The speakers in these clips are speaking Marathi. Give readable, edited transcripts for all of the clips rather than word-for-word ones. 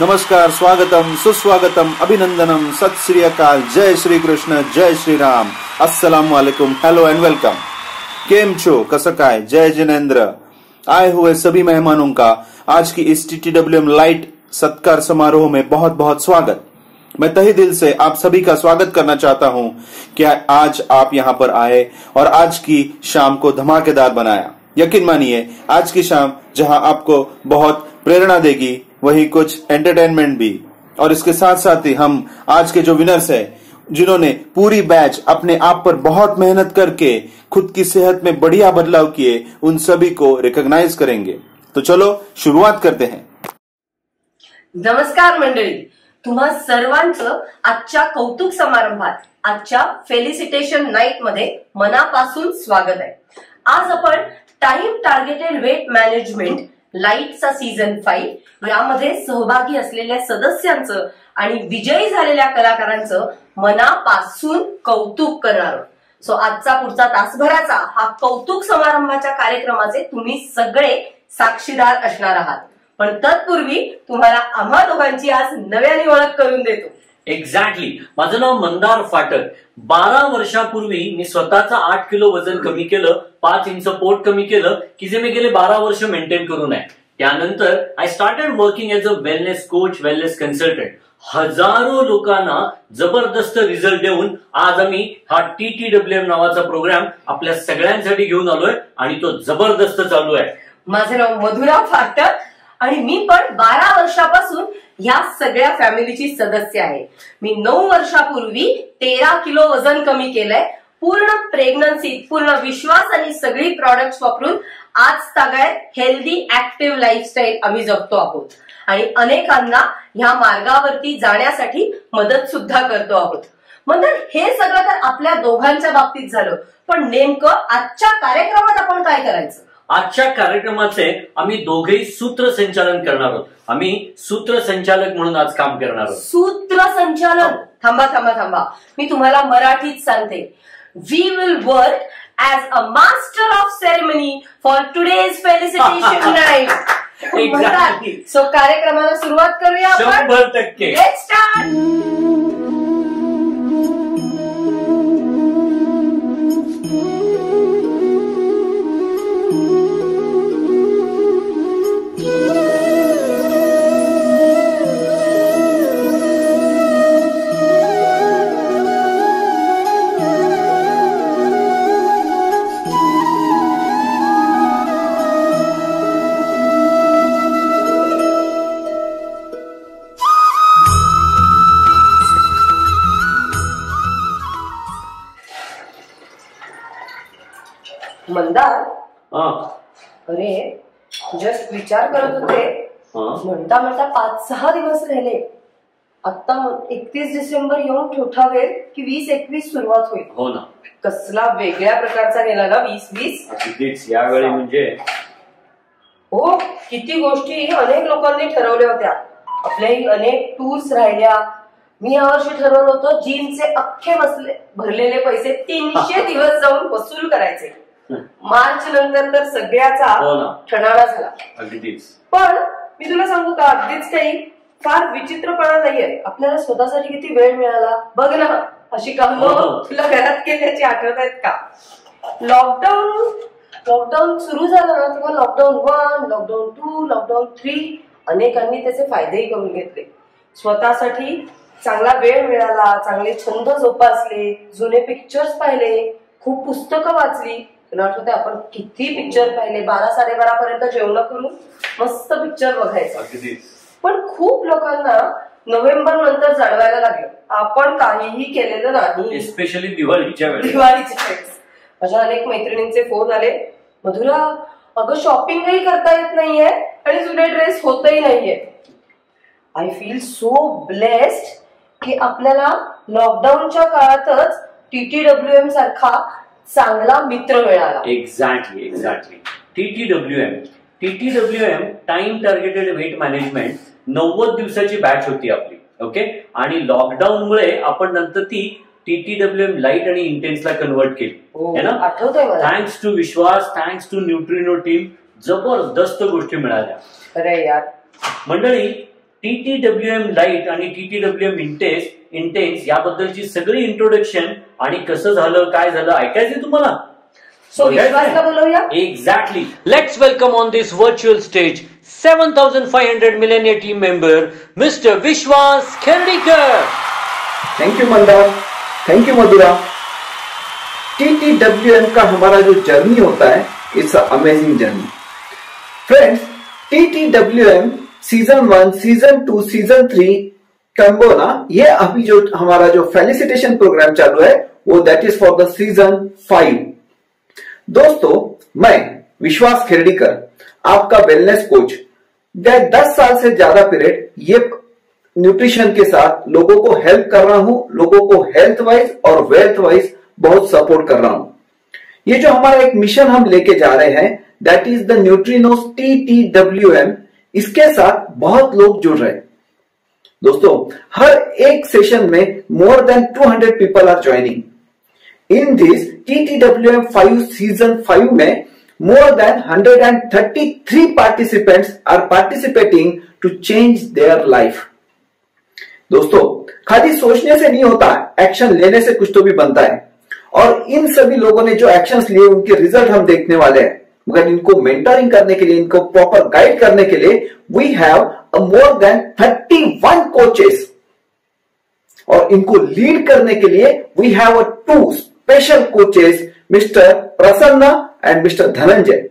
नमस्कार, स्वागतम, सुस्वागतम, अभिनंदनम, सत श्री अकाल, जय श्री कृष्ण, जय श्री राम, अस्सलाम वालेकुम, हेलो एंड वेलकम। केम छो, कसं काय, जय जिनेंद्र। आए हुए सभी मेहमानों का आज की इस TTWM लाइट सत्कार समारोह में बहुत बहुत स्वागत। मैं तहे दिल से आप सभी का स्वागत करना चाहता हूं कि आज आप यहां पर आए और आज की शाम को धमाकेदार बनाया। यकीन मानिए, आज की शाम जहां आपको बहुत प्रेरणा देगी, वही कुछ एंटरटेनमेंट भी। और इसके साथ साथ ही हम आज के जो विनर्स है, जिन्होंने पूरी बैच अपने आप पर बहुत मेहनत करके खुद की सेहत में बढ़िया बदलाव किए, उन सभी को रिकॉग्नाइज करेंगे। तो चलो शुरुआत करते हैं। नमस्कार मंडळी, तुम्हा सर्वांचं आजच्या कौतुक समारंभात, आजच्या फेलिसिटेशन नाईट मध्ये मनापासून स्वागत आहे। आज आपण टाइम टार्गेटेड वेट मॅनेजमेंट लाईटचा सीझन 5 यामध्ये सहभागी असलेल्या सदस्यांचं आणि विजयी झालेल्या कलाकारांचं मनापासून कौतुक करणार आहोत। सो आजचा पुढचा तासभराचा हा कौतुक समारंभाच्या कार्यक्रमाचे तुम्ही सगळे साक्षीदार असणार आहात। पण तत्पूर्वी तुम्हाला आम्हा दोघांची आज नव्याने ओळख करून देतो। एक्झॅक्टली, माझं नाव मंदार फाटक। 12 वर्षापूर्वी मी स्वतःचं 8 किलो वजन कमी केलं, 5 इंच पोट कमी केलं, की जे मी गेले 12 वर्ष मेंटेन करून आहे। त्यानंतर I started working as a wellness coach, wellness consultant. हजारो लोकांना जबरदस्त रिझल्ट देऊन आज आम्ही हा TTWM नावाचा प्रोग्राम आपल्या सगळ्यांसाठी घेऊन आलोय आणि तो जबरदस्त चालू आहे। माझं नाव मधुरा फाटक आणि मी पण 12 वर्षापासून या सगळ्या फॅमिलीची सदस्य आहे। मी 9 वर्षापूर्वी 13 किलो वजन कमी केलंय। पूर्ण प्रेग्नन्सी, पूर्ण विश्वास आणि सगळी प्रॉडक्ट्स वापरून आज तागायत हेल्दी ऍक्टिव्ह लाईफस्टाईल आम्ही जगतो आहोत आणि अनेकांना ह्या मार्गावरती जाण्यासाठी मदत सुद्धा करतो आहोत। म्हणजे हे सगळं तर आपल्या दोघांच्या बाबतीत झालं, पण नेमकं आजच्या कार्यक्रमात आपण काय करायचं? आजच्या कार्यक्रमाचे आम्ही दोघेही सूत्रसंचालन करणार आहोत। आम्ही सूत्रसंचालक म्हणून आज काम करणार आहोत। सूत्रसंचालन? थांबा थांबा थांबा, मी तुम्हाला मराठीत सांगते। We will work as a master of ceremony for today's felicitation night. Exactly. So कार्यक्रमाला सुरुवात करूया आपण। 100%। Let's start. मंदार, अरे जस्ट विचार करत होते, म्हणता म्हणता 5-6 दिवस राहिले। आता 31 डिसेंबर येऊन ठोठावेल की 20-21 सुरुवात होईल। हो ना, कसला वेगळ्या प्रकारचा गेला ना 2020 यावेळी। म्हणजे हो, किती गोष्टी अनेक लोकांनी ठरवल्या होत्या। आपल्याही अनेक टूर्स राहिल्या। मी यावर्षी ठरवलं होतं जिमचे अख्खे भरलेले पैसे 300 दिवस जाऊन वसूल करायचे। मार्च नंतर तर सगळ्याचा ठणाळा झाला। अगदीच। पण मी तुला सांगू का, अगदीच काही फार विचित्रपणा नाहीये। आपल्याला स्वतःसाठी किती वेळ मिळाला बघ ना। अशी कामं तुला घरात केल्याची आठवत आहेत का? लॉकडाऊन सुरू झालं ना, तेव्हा लॉकडाऊन 1, लॉकडाऊन 2, लॉकडाऊन 3 अनेकांनी त्याचे फायदेही करून घेतले। स्वतःसाठी चांगला वेळ मिळाला, चांगले छंद जोपासले, जुने पिक्चर्स पाहिले, खूप पुस्तकं वाचली। तुला आठवते आपण किती पिक्चर पाहिले? 12-12:30 पर्यंत जेवण करून मस्त पिक्चर बघायचं। पण खूप लोकांना नोव्हेंबर नंतर जाणवायला लागलं आपण काहीही केलेलं नाही, एस्पेशली दिवाळीच्या वेळेस। माझ्या अनेक मैत्रिणींचे फोन आले, मधुरा अगं शॉपिंगही करता येत नाहीये आणि जुने ड्रेस होतही नाहीये। आय फील सो ब्लेस्ड की आपल्याला लॉकडाऊनच्या काळातच TTWM सारखा चांगला मित्र मिळाला। Exactly. TTWM time targeted weight management 90 दिवसाची बॅच होती आपली। ओके, आणि लॉकडाऊन मुळे आपण नंतर ती TTWM लाईट आणि इंटेन्सला कन्वर्ट केली है ना। आठवतंय मला। Thanks to Vishwas, thanks to Nutrino team, जबरदस्त गोष्टी मिळाल्या। अरे यार मंडळी, TTWM लाईट आणि TTWM इंटेन्स याबद्दलची सगळी इंट्रोडक्शन आणि कसं झालं काय झालं ऐकायचं तुम्हाला. सो विश्वासला बोलवूया. Exactly. Let's welcome on this virtual stage 7,500 Millennium team member, Mr. Vishwas Kherdikar. Thank you Mandar, thank you Madhura. TTWM का हमारा जो जर्नी होता है, it's a amazing journey. Friends, TTWM season 1, season 2, season 3 combo ना, ये अभी जो हमारा जो फेलिसिटेशन प्रोग्राम चालू है वो that is for the season 5. दोस्तों, मैं विश्वास खेरडीकर, आपका वेलनेस कोच, 10 साल से ज्यादा पीरियड ये न्यूट्रिशन के साथ लोगों को हेल्प कर रहा हूं, लोगों को हेल्थ वाइज और वेल्थ वाइज बहुत सपोर्ट कर रहा हूं. ये जो हमारा एक मिशन हम लेके जा रहे हैं that is the Nutrinos TTWM, इसके साथ बहुत लोग जुड़ रहे हैं. दोस्तों, हर एक सेशन में more than 200 people are joining. In this TTWM 5 season 5 में more than 133 participants are participating to change their life. दोस्तों, खाली सोचने से नहीं होता, एक्शन लेने से कुछ तो भी बनता है. और इन सभी लोगों ने जो एक्शंस लिए उनके रिजल्ट हम देखने वाले हैं. मगर इनको मेंटरिंग करने के लिए, इनको प्रॉपर गाइड करने के लिए we have more than 31 coaches. और इनको लीड करने के लिए we have 2 special coaches, mister Prasanna and mister Dhananjay.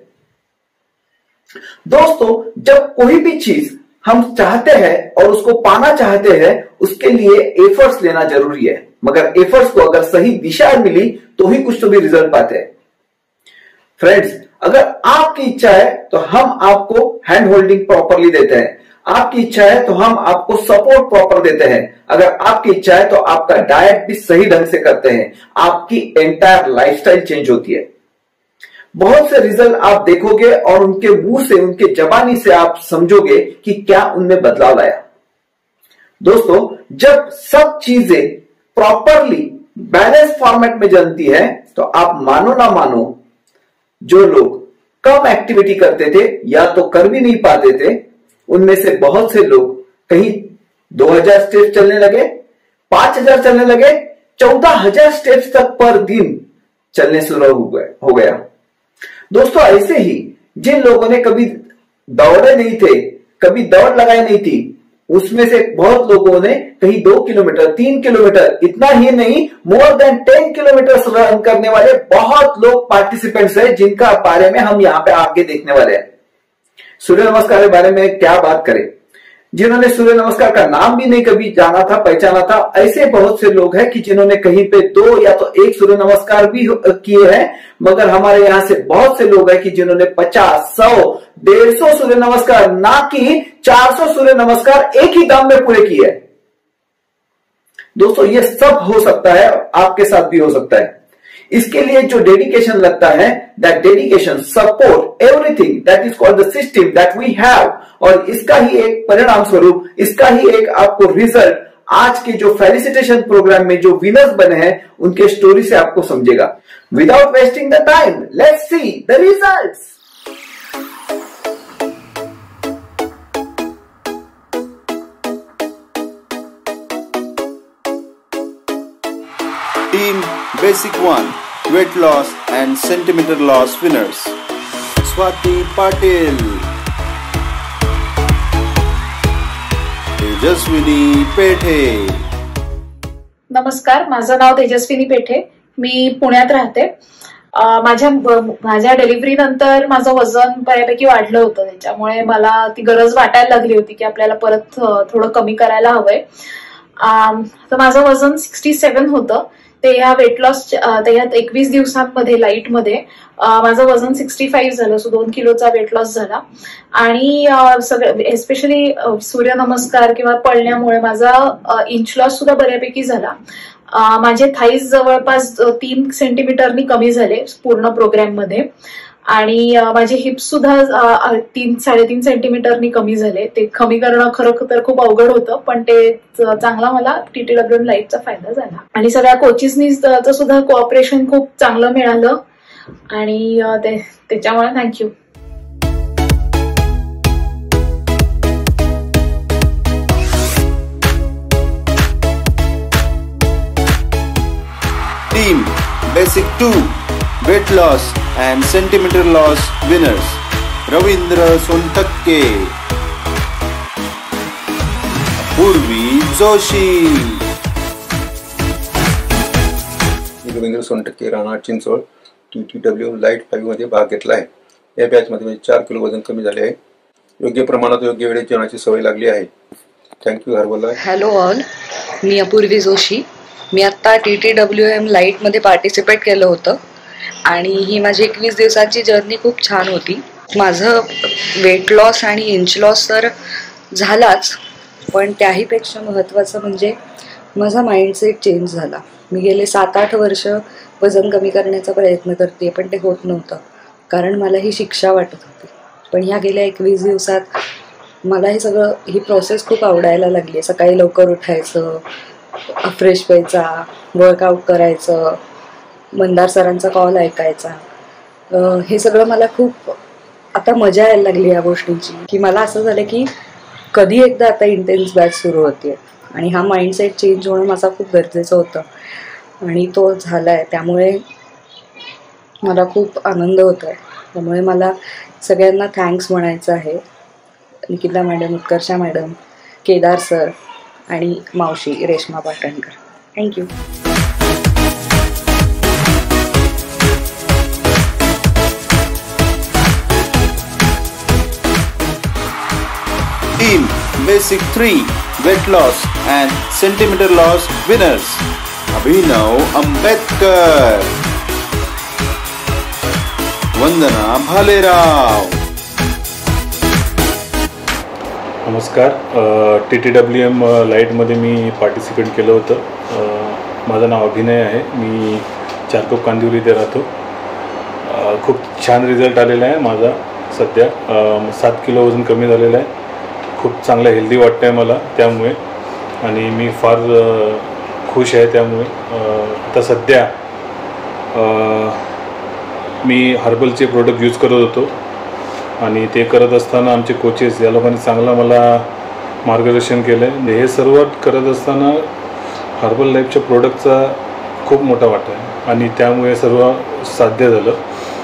दोस्तों, जब कोई भी चीज हम चाहते हैं और उसको पाना चाहते हैं, उसके लिए एफर्ट्स लेना जरूरी है. मगर एफर्ट्स को अगर सही दिशा मिली तो ही कुछ तो भी रिजल्ट पाते हैं. फ्रेंड्स, अगर आपकी इच्छा है तो हम आपको हैंड होल्डिंग प्रॉपरली देते हैं. आपकी इच्छा है तो हम आपको सपोर्ट प्रॉपर देते हैं. अगर आपकी इच्छा है तो आपका डाइट भी सही ढंग से करते हैं. आपकी एंटायर लाइफस्टाइल चेंज होती है. बहुत से रिजल्ट आप देखोगे और उनके मुंह से, उनके जबानी से आप समझोगे कि क्या उनमें बदलाव आया. दोस्तों, जब सब चीजें प्रॉपरली बैलेंस फॉर्मेट में चलती है तो आप मानो ना मानो, जो लोग कम एक्टिविटी करते थे या तो कर भी नहीं पाते थे, उनमें से बहुत से लोग कहीं 2000 स्टेप्स चलने लगे, 5000 चलने लगे, 14000 स्टेप्स तक पर दिन चलने शुरू हो गया. दोस्तों, ऐसे ही जिन लोगों ने कभी दौड़े नहीं थे, कभी दौड़ लगाई नहीं थी, उसमें से बहुत लोगों ने कहीं 2 किलोमीटर, 3 किलोमीटर, इतना ही नहीं मोर देन 10 किलोमीटर रन करने वाले बहुत लोग पार्टिसिपेंट्स हैं, जिनका बारे में हम यहाँ पे आगे देखने वाले हैं. सूर्य नमस्कार के बारे में क्या बात करें. जिन्होंने सूर्य नमस्कार का नाम भी नहीं कभी जाना था, पहचाना था, ऐसे बहुत से लोग हैं कि जिन्होंने कहीं पे 2 या तो 1 सूर्य नमस्कार भी किए हैं. मगर हमारे यहाँ से बहुत से लोग हैं कि जिन्होंने 50, 100, 150 सूर्य नमस्कार, ना कि 400 सूर्य नमस्कार एक ही दम में पूरे किए. दोस्तों, ये सब हो सकता है, आपके साथ भी हो सकता है. इसके लिए जो डेडिकेशन लगता है, that dedication, support, everything that is called the system that we have, और इसका ही एक परिणाम स्वरूप, इसका ही एक आपको रिजल्ट आज के जो फेलिसिटेशन प्रोग्राम में जो विनर्स बने हैं उनके स्टोरी से आपको समझेगा. Without wasting the time, let's see the results. Team Basic 1 Weight Loss and Centimeter Loss Winners. Swati Patil, Tejaswini Pethe. नमस्कार, माझं नाव तेजस्विनी पेठे. मी पुण्यात राहते. माझ्या डिलिव्हरी नंतर माझं वजन बऱ्यापैकी वाढलं होतं. त्याच्यामुळे मला ती गरज वाटायला लागली होती की आपल्याला परत थोडं कमी करायला हवंय. तर माझं वजन 67 होतं. ते ह्या वेट लॉस त्याच्यात 21 दिवसांमध्ये लाईटमध्ये माझं वजन 65 झालं. सो 2 किलोचा वेट लॉस झाला. आणि सगळं एस्पेशली सूर्यनमस्कार किंवा पळण्यामुळे माझा इंच लॉस सुद्धा बऱ्यापैकी झाला. माझे थाईज जवळपास 3 सेंटीमीटरनी कमी झाले पूर्ण प्रोग्राममध्ये. आणि माझे हिप्स सुद्धा 3-3.5 सेंटीमीटरनी कमी झाले. ते कमी करणं खरं तर खूप अवघड होतं, पण ते चांगला मला TTWM लाईफचा फायदा झाला. आणि सगळ्या कोचेसनी सुद्धा कोऑपरेशन खूप चांगलं मिळालं आणि त्याच्यामुळे thank you. Team basic 2 weight loss and centimetre loss winners Ravindra Sontakke, Purvi Joshi. Ravindra Sontakke, राहणार चिंचवड, TTW लाईट 5 मध्ये भाग घेतला आहे. या बॅच मध्ये 4 किलो वजन कमी झाले आहे. योग्य प्रमाणात योग्य वेळेत जेवणाची सवय लागली आहे. Thank you herbal. हॅलो ऑल, मी अपूर्वी जोशी. मी आत्ता TTWM लाईटमध्ये पार्टिसिपेट केलं होतं आणि ही माझी 21 दिवसांची जर्नी खूप छान होती. माझं वेट लॉस आणि इंच लॉस तर झालाच, पण त्याहीपेक्षा महत्त्वाचं म्हणजे माझा माइंडसेट चेंज झाला. मी गेले 7-8 वर्ष वजन कमी करण्याचा प्रयत्न करते, पण ते होत नव्हतं कारण मला ही शिक्षा वाटत होती. पण ह्या गेल्या 21 दिवसात मला हे सगळं ही प्रोसेस खूप आवडायला लागली आहे. सकाळी लवकर उठायचं, फ्रेश व्हायचा, वर्कआउट करायचं, मंदार सरांचा कॉल ऐकायचा, हे सगळं मला खूप आता मजा यायला लागली या गोष्टींची. की मला असं झालं की कधी एकदा आता इंटेन्स बॅच सुरू होते आणि हा माइंडसेट चेंज होणं माझा खूप गरजेचं होतं आणि तो झाला आहे. त्यामुळे मला खूप आनंद होतो आहे. त्यामुळे मला सगळ्यांना थँक्स म्हणायचं आहे. Nikita madam, Utkarsha madam, Kedar sir आणि मावशी Reshma Patankar. Thank you. Team basic 3 weight loss and centimetre loss winners Abhinav Ambedkar, Vandana Bhalerao. नमस्कार. TTWM लाईटमध्ये मी पार्टिसिपेट केलं होतं. माझं नाव अभिनय आहे. मी चारकोप कांदिवली इथे राहतो. खूप छान रिझल्ट आलेला आहे माझा. सध्या 7 किलो वजन कमी झालेलं आहे. खूप चांगलं हेल्दी वाटतं आहे मला त्यामुळे आणि मी फार खुश आहे त्यामुळे. आता सध्या मी हर्बलचे प्रोडक्ट यूज करत होतो आणि ते करत असताना आमचे कोचेस या लोकांनी चांगलं मला मार्गदर्शन केलं आहे. हे सर्व करत असताना हर्बल लाईफच्या प्रोडक्टचा खूप मोठा वाटा आहे आणि त्यामुळे सर्व साध्य झालं.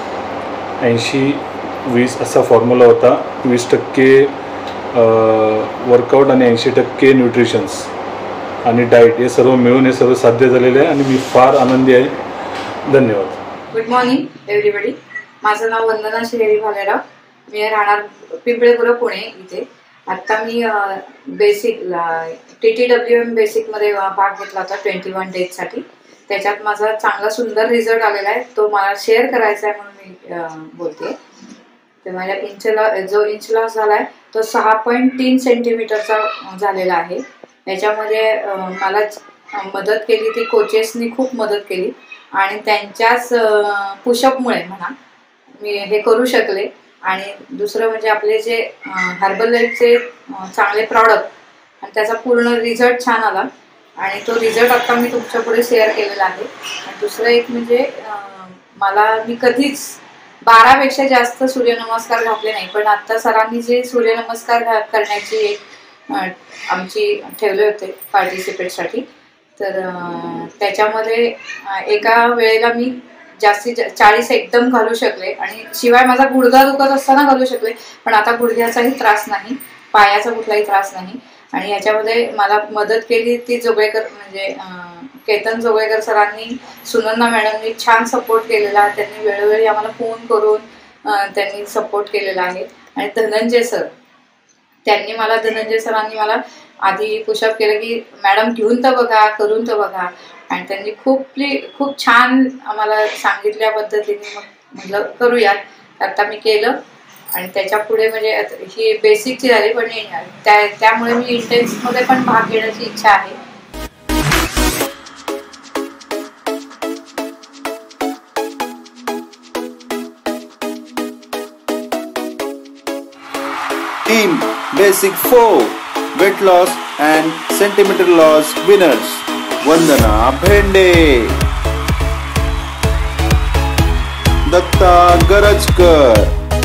80-20 असा फॉर्म्युला होता. 20% वर्कआउट आणि 80% न्यूट्रिशन्स आणि डाईट हे सर्व मिळून हे सर्व साध्य झालेलं आहे आणि मी फार आनंदी आहे. धन्यवाद. Good morning everybody. माझं नाव वंदना श्रीहरी भालेराव. मी राहणार पिंपळेपुरा, पुणे इथे. आत्ता मी बेसिक TTWM बेसिकमध्ये भाग घेतला होता 21 डेजसाठी. त्याच्यात माझा चांगला सुंदर रिझल्ट आलेला आहे. तो मला शेअर करायचा आहे म्हणून मी बोलते. तर माझ्या जो इंच लॉस झाला आहे तो 6.3 सेंटीमीटरचा झालेला आहे. याच्यामध्ये मला मदत केली ती कोचेसनी खूप मदत केली आणि त्यांच्याच पुशअपमुळे म्हणा मी हे करू शकले. आणि दुसरं म्हणजे आपले जे हर्बल लाईफचे चांगले प्रॉडक्ट आणि त्याचा पूर्ण रिझल्ट छान आला आणि तो रिझल्ट आता मी तुमच्या पुढे शेअर केलेला आहे. आणि दुसरं एक म्हणजे मी कधीच 12पेक्षा जास्त सूर्यनमस्कार घातले नाही, पण आता सरांनी जे सूर्यनमस्कार करण्याची एक आमची ठेवले होते पार्टिसिपेटसाठी, तर त्याच्यामध्ये एका वेळेला मी जास्तीत 40 एकदम घालू शकले आणि शिवाय माझा गुडघा दुखत असताना घालू शकले. पण आता गुडघ्याचाही त्रास नाही, पायाचा कुठलाही त्रास नाही. आणि याच्यामध्ये मला मदत केली ती जोगळेकर म्हणजे केतन जोगळेकर सरांनी, सुनंदा मॅडमनी छान सपोर्ट केलेला. त्यांनी वेळोवेळी आम्हाला फोन करून त्यांनी सपोर्ट केलेला आहे. आणि धनंजय सरांनी मला आधी पुशअप केलं की मॅडम घेऊन तर बघा, करून तर बघा. आणि त्यांनी खूप छान आम्हाला सांगितल्या पद्धतीने मग म्हटलं करूयात. आता मी केलं आणि त्याच्या पुढे म्हणजे ही बेसिकची झाली, पण त्यामुळे मी इंटेन्समध्ये पण भाग घेण्याची इच्छा आहे. Team basic 4 weight loss and centimetre loss winners Vandana Bhende, Datta Garajkar.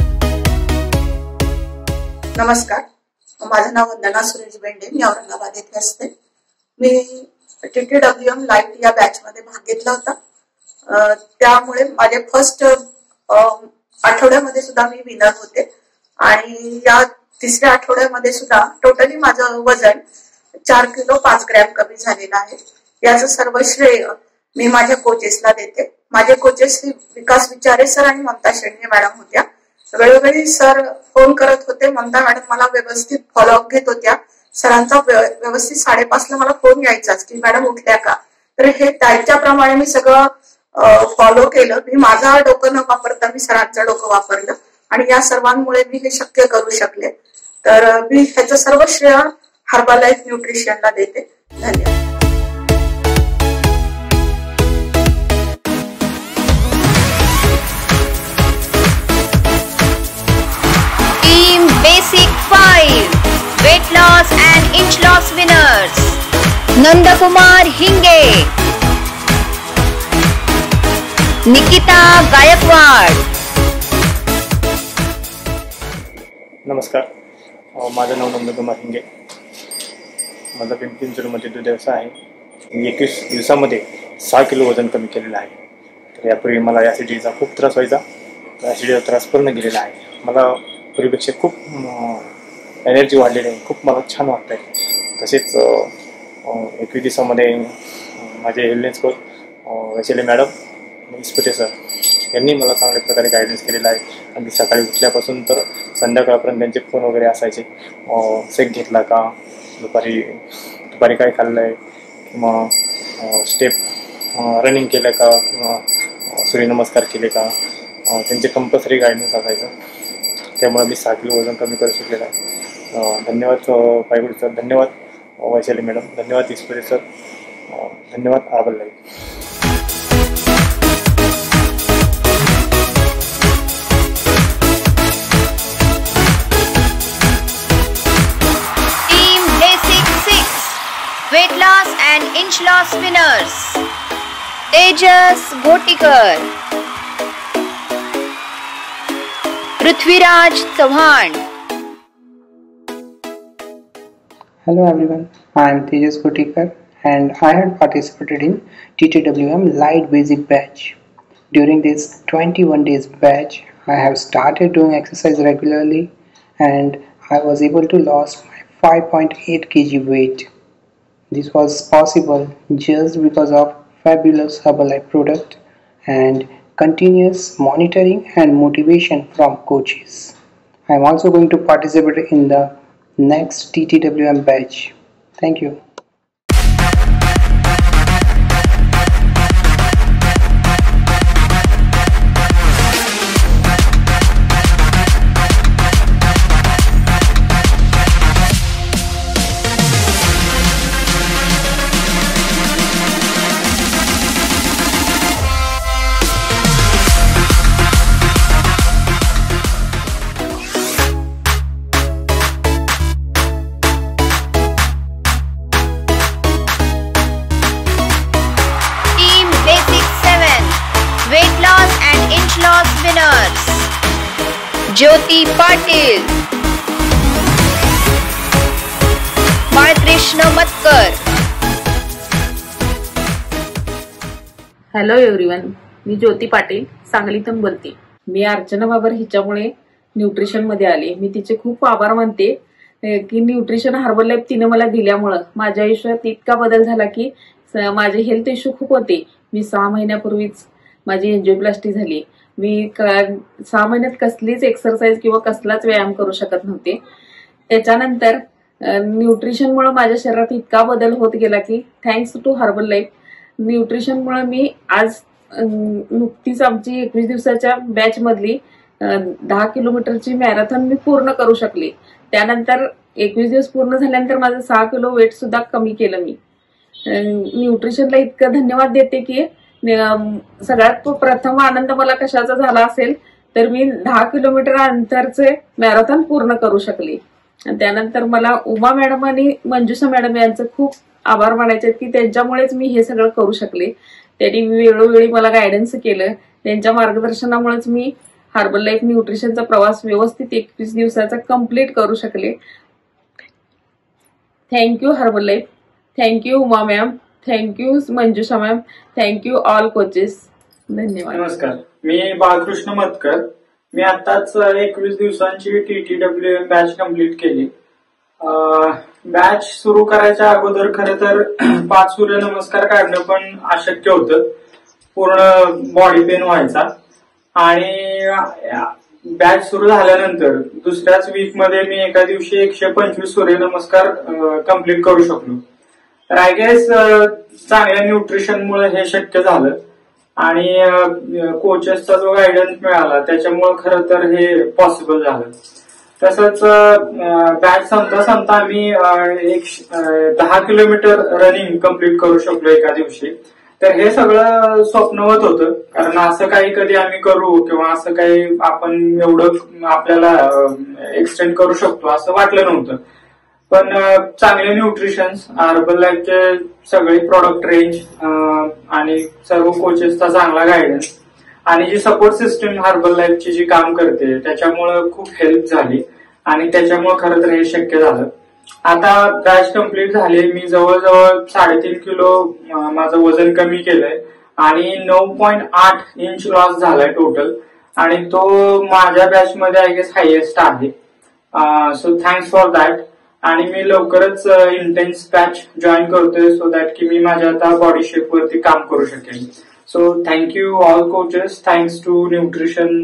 नमस्कार, माझं नाव वंदना सुरेश भेंडे. मी औरंगाबाद येथे असते. मी TTWM लाईट या बॅच मध्ये भाग घेतला होता त्यामुळे माझे फर्स्ट आठवड्यामध्ये सुद्धा मी विनर होते आणि या तिसऱ्या आठवड्यामध्ये सुद्धा टोटली माझं वजन 4 किलो 5 ग्रॅम कमी झालेलं आहे. याचं सर्व श्रेय मी माझ्या कोचेसला देते. माझे कोचेस विकास विचारे सर आणि ममता शेंडे मॅडम होत्या. वेळोवेळी सर फोन करत होते. ममता मॅडम मला व्यवस्थित फॉलोअप घेत होत्या. सरांचा व्यवस्थित 5:30 मला फोन यायचाच की मॅडम उठल्या का. तर हे त्याच्याप्रमाणे मी सगळं फॉलो केलं. मी माझा डोकं न वापरता मी सरांचं डोकं वापरलं आणि या सर्वांमुळे मी हे शक्य करू शकले. तर मी ह्याचं सर्व श्रेय हर्बलाइफ न्यूट्रिशनला देते. धन्यवाद. Team basic 5 weight loss and inch loss winners Nandkumar Hinge, Nikita Gaikwad. नमस्कार, माझं नाव नंदकुमार हिंगे. माझा पिंपरी चिंचवडमध्ये दूध व्यवसाय आहे. मी 21 दिवसामध्ये 6 किलो वजन कमी केलेलं आहे. तर यापूर्वी मला ॲसिडिटीचा खूप त्रास व्हायचा. तर ॲसिडिटीचा त्रास पूर्ण गेलेला आहे. मला पूर्वीपेक्षा खूप एनर्जी वाढलेली आहे. खूप मला छान वाटत आहे. तसेच 21 दिवसामध्ये माझे हेल्थनेस coach Vaishali madam Ispite sir यांनी मला चांगल्या प्रकारे गायडन्स केलेला आहे. अगदी सकाळी उठल्यापासून तर संध्याकाळपर्यंत त्यांचे फोन वगैरे असायचे. शेक घेतला का, दुपारी काय खाल्लं आहे, किंवा स्टेप रनिंग केलं का, किंवा सूर्यनमस्कार केले का, त्यांचे कंपल्सरी गायडन्स असायचं. त्यामुळे मी 6 किलो वजन कमी करू शकलेलं आहे. धन्यवाद पायगुड सर, धन्यवाद वैशाली मॅडम, धन्यवाद इस्पिटे सर, धन्यवाद Herbalife. Weight loss and inch loss winners Tejas Ghotikar, Prithviraj Chavan. Hello everyone, I am Tejas Kotikar and I had participated in TTWM Light Basic Batch. During this 21 days batch, I have started doing exercise regularly and I was able to lose my 5.8 kg weight. This was possible just because of fabulous Herbalife product and continuous monitoring and motivation from coaches. I am also going to participate in the next TTWM batch. Thank you. Jyoti Patil, Balkrishna Matkar. Hello everyone, मी ज्योती पाटील सांगलीतून बोलते. मी अर्चना बाबर हिच्यामुळे न्यूट्रिशन मध्ये आले. मी तिचे खूप आभार मानते की न्यूट्रिशन हर्बलाइफ तिने मला दिल्यामुळं माझ्या आयुष्यात इतका बदल झाला की माझे हेल्थ इश्यू खूप होते. मी 6 महिन्यापूर्वीच माझी एंजिओप्लास्टी झाली. मी 6 महिन्यात कसलीच एक्सरसाइज किंवा कसलाच व्यायाम करू शकत नव्हते. त्याच्यानंतर न्यूट्रिशनमुळे माझ्या शरीरात इतका बदल होत गेला की थँक्स टू हर्बलाइफ न्यूट्रिशनमुळे मी आज नुकतीच आमची 21 दिवसाच्या बॅच मधली 10 किलोमीटरची मॅरेथॉन मी पूर्ण करू शकले. त्यानंतर 21 दिवस पूर्ण झाल्यानंतर माझं 6 किलो वेट सुद्धा कमी केलं. मी न्यूट्रिशनला इतकं धन्यवाद देते की सगळ्यात प्रथम आनंद मला कशाचा झाला असेल तर मी 10 किलोमीटर अंतरचे मॅरेथॉन पूर्ण करू शकले. त्यानंतर मला उमा मॅडम आणि मंजुषा मॅडम यांचं खूप आभार मानायचे की त्यांच्यामुळेच मी हे सगळं करू शकले. त्यांनी वेळोवेळी मला गायडन्स केलं. त्यांच्या मार्गदर्शनामुळेच मी हर्बलाइफ न्यूट्रिशनचा प्रवास व्यवस्थित 21 दिवसाचा कंप्लीट करू शकले. Thank you Herbalife, thank you Uma ma'am, thank you Manjusha ma'am, thank you all coaches. धन्यवाद. नमस्कार, मी बाळकृष्ण मतकर. मी आताच 21 दिवसांची TTWM बॅच कंप्लीट केली. बॅच सुरू करायच्या अगोदर खरं तर 5 सूर्यनमस्कार काढणं पण अशक्य होतं. पूर्ण बॉडी पेन व्हायचा आणि बॅच सुरू झाल्यानंतर दुसऱ्याच वीक मध्ये मी एका दिवशी 125 सूर्यनमस्कार कंप्लीट करू शकलो. तर आय गेस चांगल्या न्यूट्रिशनमुळे हे शक्य झालं आणि कोचेसचा जो गायडन्स मिळाला त्याच्यामुळे खरं तर हे पॉसिबल झालं. तसंच बॅच संपता आम्ही 10 किलोमीटर रनिंग कंप्लीट करू शकलो एका दिवशी. तर हे सगळं स्वप्नवत होतं, कारण असं काही कधी आम्ही करू किंवा असं काही आपण एवढं आपल्याला एक्सटेंड करू शकतो असं वाटलं नव्हतं. पण चांगले न्यूट्रिशन्स, हर्बल लाईफचे सगळे प्रॉडक्ट रेंज आणि सर्व कोचेसचा चांगला गायडन्स आणि जी सपोर्ट सिस्टीम हर्बल लाईफची जी काम करते त्याच्यामुळे खूप हेल्प झाली आणि त्याच्यामुळे खरं तर हे शक्य झालं. आता बॅच कंप्लीट झाली. मी जवळजवळ 3.5 किलो माझं वजन कमी केलंय आणि 9.8 इंच लॉस झालाय टोटल आणि तो माझ्या बॅच मध्ये आय गेस हायएस्ट आहे. So thanks for that. आणि मी लवकरच इंटेन्स बॅच जॉईन करतोय सो दॅट की मी माझ्या आता बॉडी शेप वरती काम करू शकेन. So thank you all coaches, thanks to nutrition.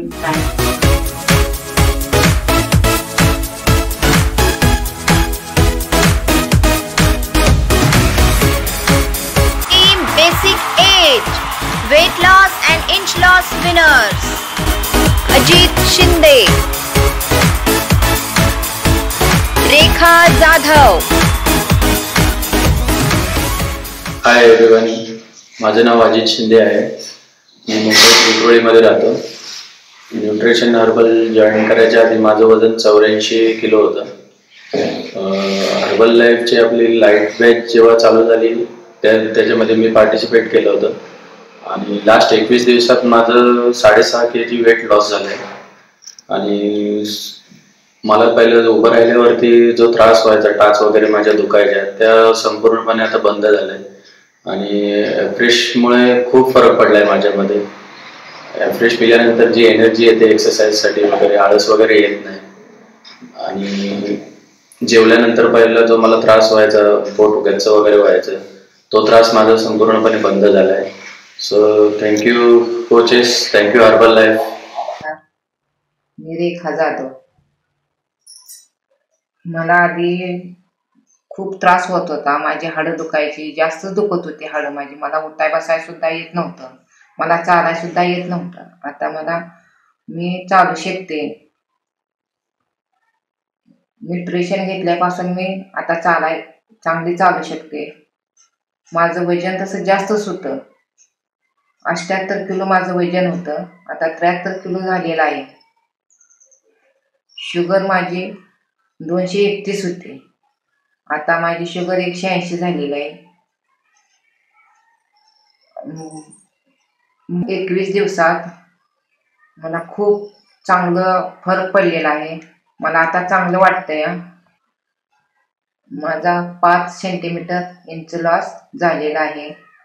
Team Basic 8 Weight Loss and Inch Loss Winners Ajit Shinde, Rekha Jadhav. Hi everyone, माझं नाव अजित शिंदे आहे. मी मुंबई विक्रोळीमध्ये राहतो. न्यूट्रिशन हर्बल जॉईन करायच्या आधी माझं वजन 84 किलो होतं. हर्बल लाईफची आपली लाईट बॅच जेव्हा चालू झाली त्याच्यामध्ये मी पार्टिसिपेट केलं होतं आणि लास्ट 21 दिवसात माझं 6.5 kg वेट लॉस झालंय. आणि मला पहिलं उभं राहिल्यावरती जो त्रास व्हायचा, टाच वगैरे माझ्या दुखायच्या, त्या संपूर्णपणे आता बंद झालंय आणि फ्रेशमुळे खूप फरक पडलाय माझ्यामध्ये. फ्रेश पिल्यानंतर जी एनर्जी येते एक्सरसाइजसाठी वगैरे, आळस वगैरे येत नाही. आणि जेवल्यानंतर पहिला जो मला त्रास व्हायचा, पोट गच्च वगैरे व्हायचं, तो त्रास माझा संपूर्णपणे बंद झालाय. So thank you coaches, thank you herbal life. मी रेखा जाधव. मला आधी खूप त्रास होत होता. माझी हाडं दुखायची, जास्त दुखत होती हाडं माझी. मला उठाय बसाय सुद्धा येत नव्हतं, मला चालाय सुद्धा येत नव्हतं. आता मी चालू शकते. न्यूट्रिशन घेतल्यापासून मी आता चांगली चालू शकते. माझं वजन तसं जास्तच होतं. 78 किलो माझं वजन होतं, आता 73 किलो झालेलं आहे. शुगर माझी 231 होती, आता माझी शुगर 180 झालेली आहे. 21 दिवसात मला खूप चांगलं फरक पडलेला आहे. मला आता चांगलं वाटतंय. माझा 5 सेंटीमीटर इंच लॉस झालेला आहे.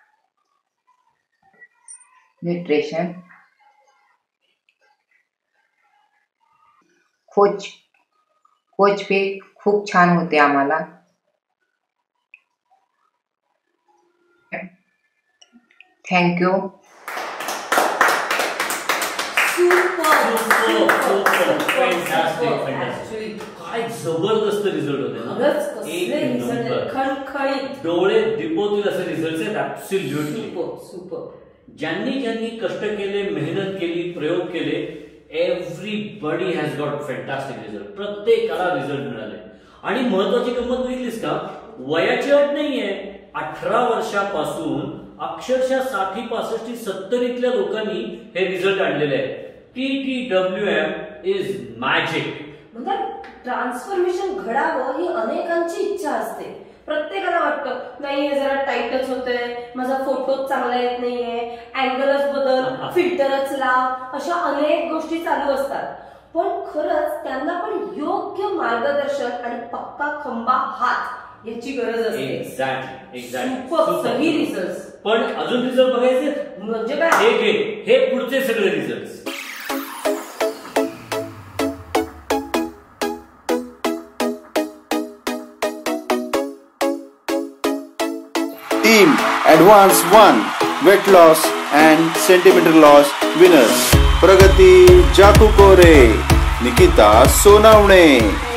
न्यूट्रिशन कोच पे खूप छान होते आम्हाला. थँक्यू. काय जबरदस्त रिझल्ट होते ना, डोळे दिपवतील असे रिझल्ट आहेत. Absolutely super. ज्यांनी कष्ट केले, मेहनत केली, प्रयोग केले, everybody has got fantastic result. प्रत्येकाला रिझल्ट मिळाले. आणि महत्वाची गंमत बघितलीस का, वयाची अट नाहीये. 18 वर्षापासून अक्षरशः 60, 65, 70 इथल्या लोकांनी हे रिझल्ट आणलेले आहेत. TTWM is magic. म्हणजे ट्रान्सफॉर्मेशन घडावं ही अनेकांची इच्छा असते. प्रत्येकाला वाटतं नाही हे जरा टाईटच होतंय, माझा फोटोच चांगला येत नाहीये, अँगलच बदल, फिल्टरच लाव, अशा अनेक गोष्टी चालू असतात. पण खरंच त्यांना पण योग्य मार्गदर्शन आणि पक्का खंबा हात याची गरज असते. एक्झॅक्टली. सही रिझल्ट. पण अजून रिझल्ट बघायचे म्हणजे काय? हे घे, हे पुढचे सगळे result. Team advance 1 weight loss and centimetre loss winners Pragati Jakukore, Nikita Sonawane.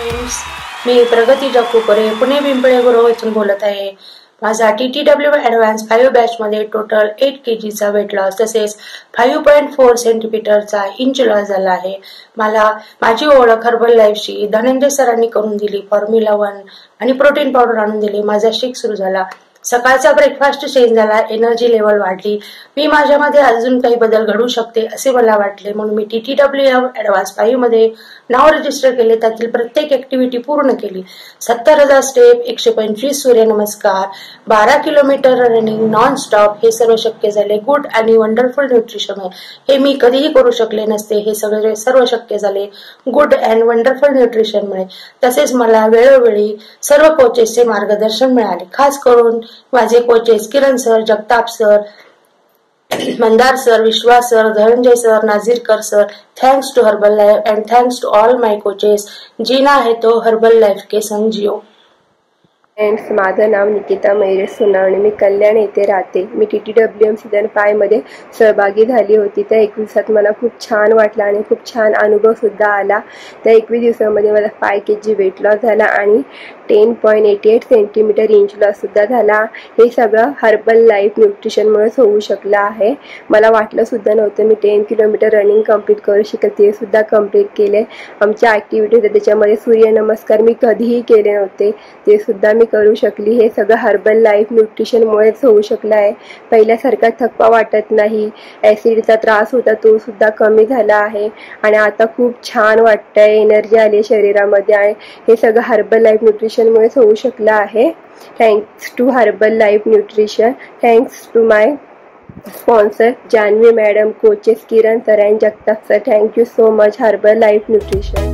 मी प्रगती जाकुकोरे पुणे पिंपळे गुरव येथून बोलत आहे. माझा TTW ॲडव्हान्स 5 बॅचमध्ये टोटल 8 kgचा वेट लॉस तसेच 5.4 सेंटीमीटरचा इंच लॉस झाला आहे. मला माझी ओळख हर्बल लाईफशी धनंजय सरांनी करून दिली. फॉर्म्युला 1 आणि प्रोटीन पावडर आणून दिली. माझा शेक सुरू झाला. सकाळचा ब्रेकफास्ट चेंज झाला. एनर्जी लेवल वाढली. मी माझ्यामध्ये अजून काही बदल घडू शकते असे मला वाटले, म्हणून मी TTWM ॲडव्हान्स 5 मध्ये नाव रजिस्टर केले. त्यातील प्रत्येक ऍक्टिव्हिटी पूर्ण केली. 70,000 step, 125 surya namaskar, 12 kilometre running non stop, हे सर्व शक्य झाले. गुड आणि वंडरफुल न्यूट्रिशन हे मी कधीही करू शकले नसते. हे सगळे सर्व शक्य झाले गुड अँड वंडरफुल न्यूट्रिशनमुळे. तसेच मला वेळोवेळी सर्व कोचेसचे मार्गदर्शन मिळाले. खास करून माझे coaches Kiran sir, Jagtap sir, Mandar sir, Vishwas sir, Dhananjay sir, Nazirkar sir. Thanks to herbal life and thanks to all my coaches. जीना है तो हर्बल लाईफ के संग जियो. फ्रेंड्स, माझं नाव निकिता मयुरेश सोनावणे. मी कल्याण येथे राहते. मी TTWM सीझन 5 मध्ये सहभागी झाली होती. त्या 21 दिवसात मला खूप छान वाटलं आणि खूप छान अनुभव सुद्धा आला. त्या 21 दिवसामध्ये मला 5 kg वेट लॉस झाला आणि 10.88 सेंटीमीटर इंच लॉस सुद्धा झाला. हे सगळं हर्बल लाईफ न्यूट्रिशनमुळेच होऊ शकलं आहे. मला वाटलं सुद्धा नव्हतं मी 10 किलोमीटर रनिंग कंप्लीट करू शकेल. ते सुद्धा कंप्लीट केले. आमच्या ॲक्टिव्हिटीज त्याच्यामध्ये सूर्यनमस्कार मी कधीही केले नव्हते, ते सुद्धा मी करू शकली. हे सगळं हर्बल लाईफ न्यूट्रिशनमुळेच होऊ शकलं आहे. पहिल्यासारखा थकवा वाटत नाही. ॲसिडचा त्रास होता तो सुद्धा कमी झाला आहे आणि आता खूप छान वाटतंय. एनर्जी आली शरीरामध्ये आणि हे सगळं हर्बल लाईफ न्यूट्रिशनमुळेच होऊ शकलं आहे. Thanks to herbal life nutrition. Thanks to my sponsor Janhavi madam, coaches Kiran sir and Jagtap sir. Thank you so much herbal life nutrition.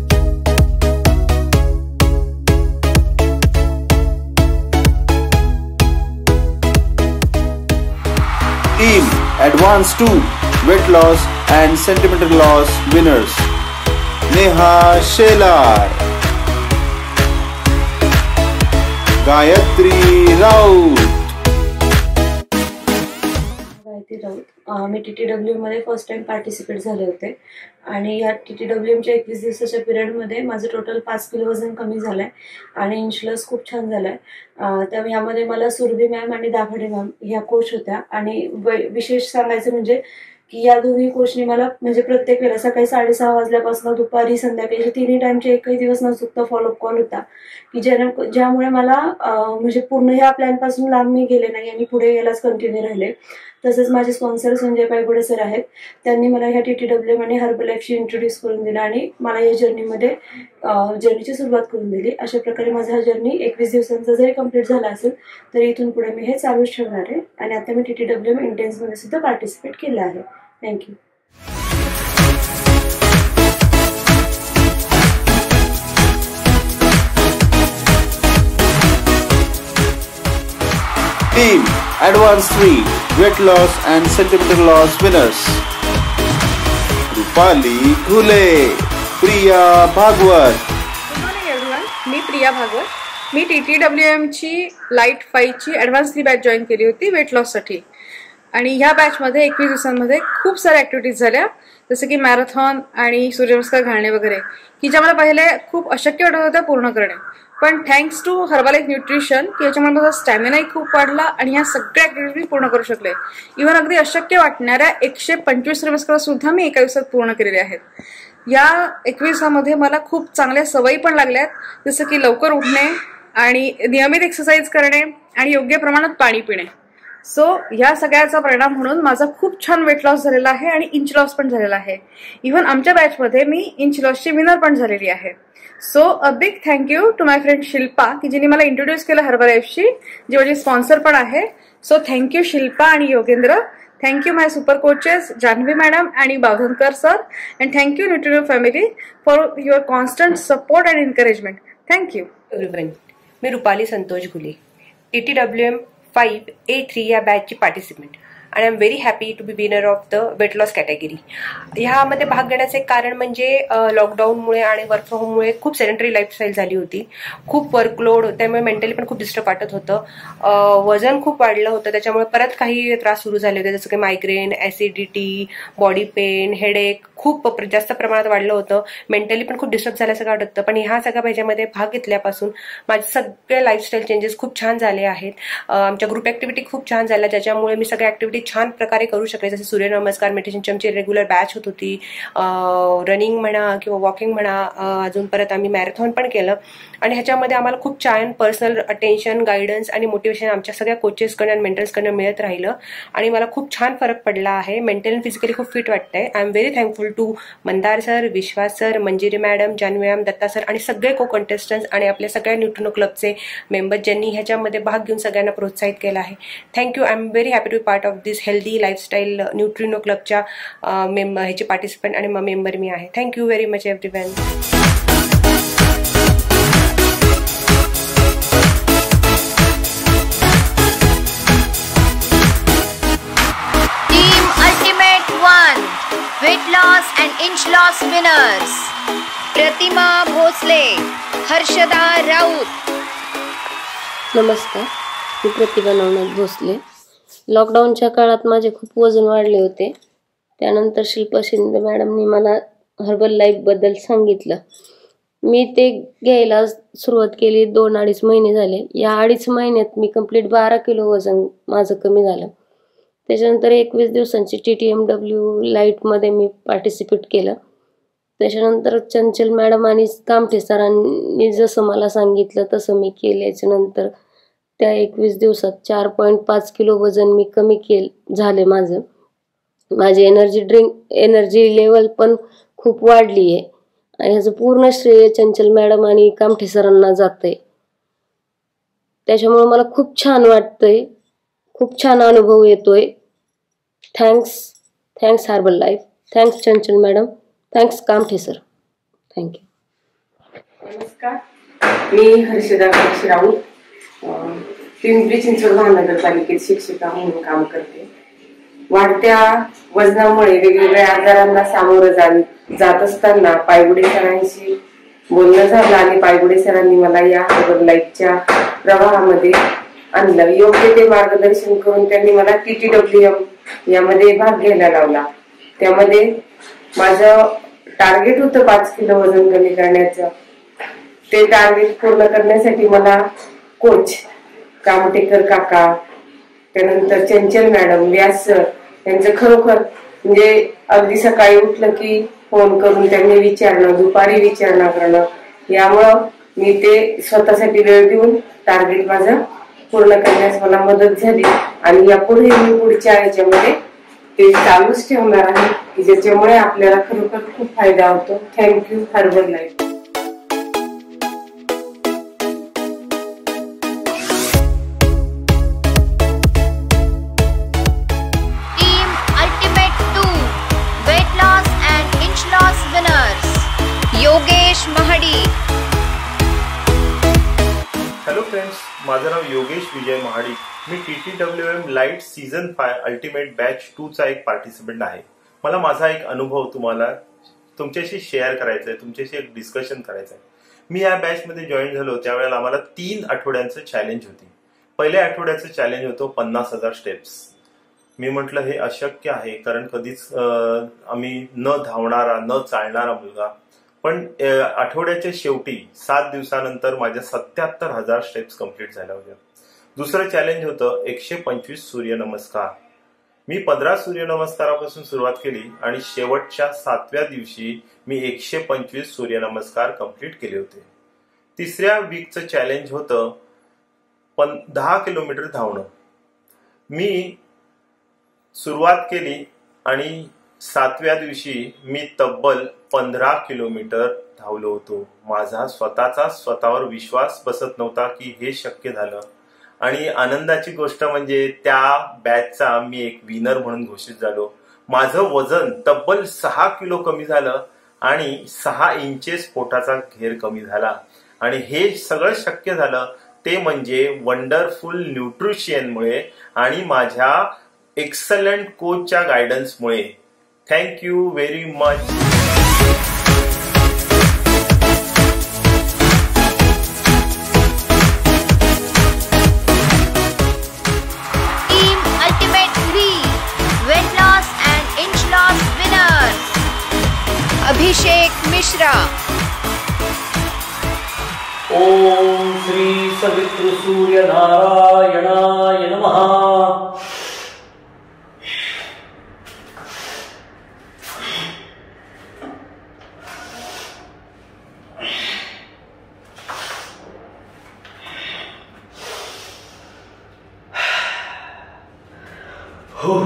Team advance 2 weight loss and centimetre loss winners Neha Shelar, Gayatri Raut. मी TTWM मध्ये फर्स्ट टाइम पार्टिसिपेट झाले होते आणि या TTWMच्या 21 दिवसाच्या पिरियडमध्ये माझं टोटल 5 किलो वजन कमी झालंय आणि इंच लॉस खूप छान झालाय. तर यामध्ये मला सुरभी मॅम आणि दाभाडे मॅम ह्या कोच होत्या आणि विशेष सांगायचं म्हणजे की या दोन्ही कोचनी मला म्हणजे प्रत्येक वेळेला सकाळी 6:30 वाजल्यापासून दुपारी संध्याकाळी तिन्ही टाइमचे एकही दिवस न चुकता फॉलोअप कॉल होता की ज्यामुळे मला म्हणजे पूर्ण ह्या प्लॅन पासून लांब मी गेले नाही आणि पुढे यालाच कंटिन्यू राहिले. तसेच माझे स्पॉन्सर संजय पायगुडे सर आहेत. त्यांनी मला ह्या TTWM आणि हर्बल लाईफशी इंट्रोड्यूस करून दिला आणि मला या जर्नीची सुरुवात करून दिली. अशा प्रकारे माझा हा जर्नी 21 दिवसांचा जरी कंप्लीट झाला असेल तरी इथून पुढे मी हे चालूच ठेवणार आहे आणि आता मी TTWM इंटेन्समध्ये सुद्धा पार्टिसिपेट केलं आहे. Thank you. Team advance 3 weight loss and centimetre loss winners Rupali Ghule, Priya Bhagwat. Good morning everyone. मी प्रिया भागवत. मी TTWMची लाईट 5ची ॲडव्हान्स 3 बॅच जॉईन केली होती वेट लॉससाठी आणि ह्या बॅचमध्ये 21 दिवसांमध्ये खूप साऱ्या ॲक्टिव्हिटीज झाल्या, जसं की मॅरेथॉन आणि सूर्यनमस्कार घालणे वगैरे, की ज्या मला पहिले खूप अशक्य वाटत होत्या पूर्ण करणे. पण thanks to herbal life nutrition की याच्यामुळे माझा स्टॅमिनाही खूप वाढला आणि ह्या सगळ्या ॲक्टिव्हिटी मी पूर्ण करू शकले. इव्हन अगदी अशक्य वाटणाऱ्या 125 सूर्यनमस्कार सुद्धा मी एका दिवसात पूर्ण केलेले आहेत. या 21 दिवसामध्ये मला खूप चांगल्या सवयी पण लागल्यात, जसं की लवकर उठणे आणि नियमित एक्सरसाइज करणे आणि योग्य प्रमाणात पाणी पिणे. सो ह्या सगळ्याचा परिणाम म्हणून माझा खूप छान वेट लॉस झालेला आहे आणि इंच लॉस पण झालेला आहे. इव्हन आमच्या बॅचमध्ये मी इंच लॉसची विनर पण झालेली आहे. So a big thank you to my friend Shilpa की जिने मला इंट्रोड्यूस केलं हर्बल लाईफशी, जी माझी स्पॉन्सर पण आहे. सो थँक्यू शिल्पा आणि Yogendra. Thank you my super coaches Janhavi madam आणि Bavdhankar sir. And thank you Nutrino family for your constant support and encouragement. Thank you. Everyone. मी रुपाली संतोष घुले. TTWM 5A3 या बॅचची पार्टिसिपंट आणि I am very happy to be winner of the weight loss category. ह्यामध्ये भाग घेण्याचे कारण म्हणजे लॉकडाऊनमुळे आणि वर्क फ्रॉम होममुळे खूप सेडेंटरी लाईफस्टाईल झाली होती, खूप वर्कलोड, त्यामुळे मेंटली पण खूप डिस्टर्ब वाटत होतं, वजन खूप वाढलं होतं, त्याच्यामुळे परत काही त्रास सुरू झाले होते जसं की migraine, acidity, body pain, headache खूप जास्त प्रमाणात वाढलं होतं, मेंटली पण खूप डिस्टर्ब झाल्यासारखं वाटत होतं. पण ह्या सगळ्या ह्याच्यामध्ये भाग घेतल्यापासून माझे सगळे लाईफस्टाईल चेंजेस खूप छान झाले आहेत. आमच्या ग्रुप ऍक्टिव्हिटी खूप छान झाल्या, ज्याच्यामुळे मी सगळ्या ऍक्टिव्हिटी छान प्रकारे करू शकले. जसे सूर्यनमस्कार, मेडिटेशनची आमची रेग्युलर बॅच होत होती, रनिंग म्हणा किंवा वॉकिंग म्हणा, अजून परत आम्ही मॅरेथॉन पण केलं. आणि ह्याच्यामध्ये आम्हाला खूप छान पर्सनल अटेन्शन, गायडन्स आणि मोटिवेशन आमच्या सगळ्या कोचेसकडनं आणि मेंटर्सकडनं मिळत राहिलं आणि मला खूप छान फरक पडला आहे. मेंटली आणि फिजिकली खूप फिट वाटतंय. I am very thankful to Mandar sir, Vishwas sir, Manjiri madam, Janhavi ma'am, Datta sir आणि सगळे को कंटेस्टंट्स आणि आपल्या सगळ्या न्यूट्रिनो क्लबचे मेंबर्स ज्यांनी ह्याच्यामध्ये भाग घेऊन सगळ्यांना प्रोत्साहित केलं आहे. Thank you. I am very happy to be part of this healthy lifestyle Nutrino क्लबच्या ह्याचे पार्टिसिपंट आणि मेंबर मी आहे. Thank you very much everyone. weight loss and inch loss winners Pratima Bhosale, Harshada Raut. नमस्कार, मी प्रतिभा नवनाथ भोसले. लॉकडाऊनच्या काळात माझे खूप वजन वाढले होते. त्यानंतर शिल्पा शिंदे मॅडमनी मला हर्बल लाईफबद्दल सांगितलं. मी ते घ्यायला सुरुवात केली. 2-2.5 महिने झाले. या 2.5 महिन्यात मी कंप्लीट 12 किलो वजन माझं कमी झालं. त्याच्यानंतर 21 दिवसांची TTMW लाईटमध्ये मी पार्टिसिपेट केलं. त्याच्यानंतर चंचल मॅडम आणि कामठे सरांनी जसं मला सांगितलं तसं मी केल्याच्यानंतर त्या 21 दिवसात 4.5 किलो वजन मी कमी झाले. माझी एनर्जी लेवल पण खूप वाढली आहे आणि ह्याचं पूर्ण श्रेय चंचल मॅडम आणि कामठे सरांना जातंय. त्याच्यामुळे मला खूप छान वाटतंय, खूप छान अनुभव येतोय. Thanks herbal life, thanks Chanchal madam, thanks Kamthe sir, thank you. नमस्कार, मी हर्षदा राऊत, पिंपरी चिंचवड महानगरपालिकेत शिक्षिका म्हणून काम करते. वाढत्या वजनामुळे वेगवेगळ्या आजारांना सामोरं जात असताना पायगुडे सरांशी बोलणं झालं आणि पायगुडे सरांनी मला या हर्बल लाईफच्या प्रवाहामध्ये आणलं. योग्य ते मार्गदर्शन करून त्यांनी मला TTWM यामध्ये भाग घ्यायला लावला. त्यामध्ये माझं टार्गेट होतं 5 किलो वजन कमी करण्याचं. ते टार्गेट पूर्ण करण्यासाठी मला कोच कामटेकर काका, त्यानंतर चंचल मॅडम, व्यास सर यांचं खरोखर म्हणजे अगदी सकाळी उठलं की फोन करून त्यांनी विचारणं, दुपारी विचारणा करणं, यामुळं मी ते स्वतःसाठी वेळ देऊन टार्गेट माझं पूर्ण करण्यास मला मदत झाली. आणि यापुढे मी पुढच्या याच्यामध्ये ते चालूच ठेवणार आहे की ज्याच्यामुळे आपल्याला खरोखर खूप फायदा होतो. Thank you herbal life. Team ultimate 2 weight loss and inch loss winners Yogesh Mahadi. Hello friends, माझं नाव योगेश विजय महाडी. मी TTWM light season 5 ultimate batch 2चा एक पार्टिसिपंट आहे. मला माझा एक अनुभव तुम्हाला तुमच्याशी शेअर करायचा आहे, तुमच्याशी एक डिस्कशन करायचं आहे. मी या बॅचमध्ये जॉईन झालो त्यावेळेला आम्हाला 3 आठवड्यांचं चॅलेंज होती. पहिल्या आठवड्याचं चॅलेंज होतं 50,000 स्टेप्स. मी म्हटलं हे अशक्य आहे, कारण कधीच आम्ही न धावणारा न चालणारा मुलगा. पण आठवड्याच्या शेवटी 7 दिवसानंतर माझ्या 77,000 स्टेप्स कंप्लीट झाल्या होत्या. दुसरं चॅलेंज होतं 125 सूर्यनमस्कार. मी 15 सूर्यनमस्कारापासून सुरुवात केली आणि शेवटच्या 7व्या दिवशी मी 125 सूर्यनमस्कार कंप्लीट केले होते. तिसऱ्या वीकचं चॅलेंज होतं 10 किलोमीटर धावणं. मी सुरुवात केली आणि 7व्या दिवशी मी तब्बल 15 किलोमीटर धावलो होतो. माझा स्वतःवर विश्वास बसत नव्हता की हे शक्य झालं. आणि आनंदाची गोष्ट म्हणजे त्या बॅचचा मी एक विनर म्हणून घोषित झालो. माझं वजन तब्बल 6 किलो कमी झालं आणि 6 इंचेस पोटाचा घेर कमी झाला. आणि हे सगळं शक्य झालं ते म्हणजे वंडरफुल न्यूट्रिशनमुळे आणि माझ्या एक्सलंट कोचच्या गायडन्समुळे. Thank you very much. Abhishek Mishra. ओम श्री सवितृ सूर्य नारायणाय नमः. हो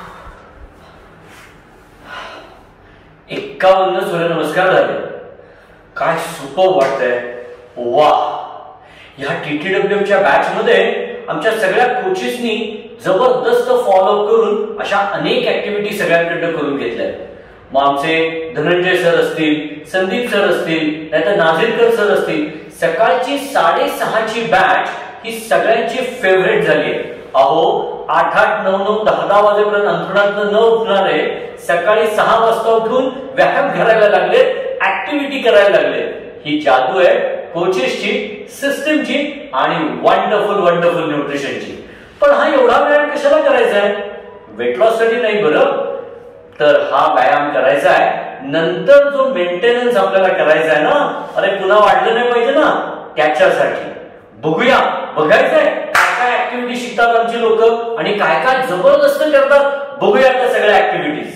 51 सूर्यनमस्कार झाले. काय सुपर वाटतंय. वा, या TTWMच्या बॅच मध्ये आमच्या सगळ्या कोचेसनी जबरदस्त फॉलोअप करून अशा अनेक ऍक्टिव्हिटी सगळ्यांकडे करून घेतल्या. मग आमचे धनंजय सर असतील, संदीप सर असतील, नाहीतर नाझिरकर सर असतील, सकाळची 6:30ची बॅच ही सगळ्यांची फेवरेट झाली. अहो 8-8, 9-9, 10-10 वाजेपर्यंत अंथरुणातनं न उठणारे सकाळी 6 वाजता उठून व्यायाम करायला लागले, ऍक्टिव्हिटी करायला लागले. ही जादू आहे कोचेसची, सिस्टमची आणि वंडरफुल न्यूट्रिशनची. पण हा एवढा व्यायाम कशाला करायचा आहे? वेट लॉस साठी नाही बरं, तर हा व्यायाम करायचा आहे नंतर जो मेंटेनन्स आपल्याला करायचा आहे ना, अरे पुन्हा वाढलं नाही पाहिजे ना, त्याच्यासाठी. बघूया, बघायचंय काय काय ऍक्टिव्हिटी शिकतात आमची लोक आणि काय काय जबरदस्त करतात. बघूया त्या सगळ्या ऍक्टिव्हिटीज.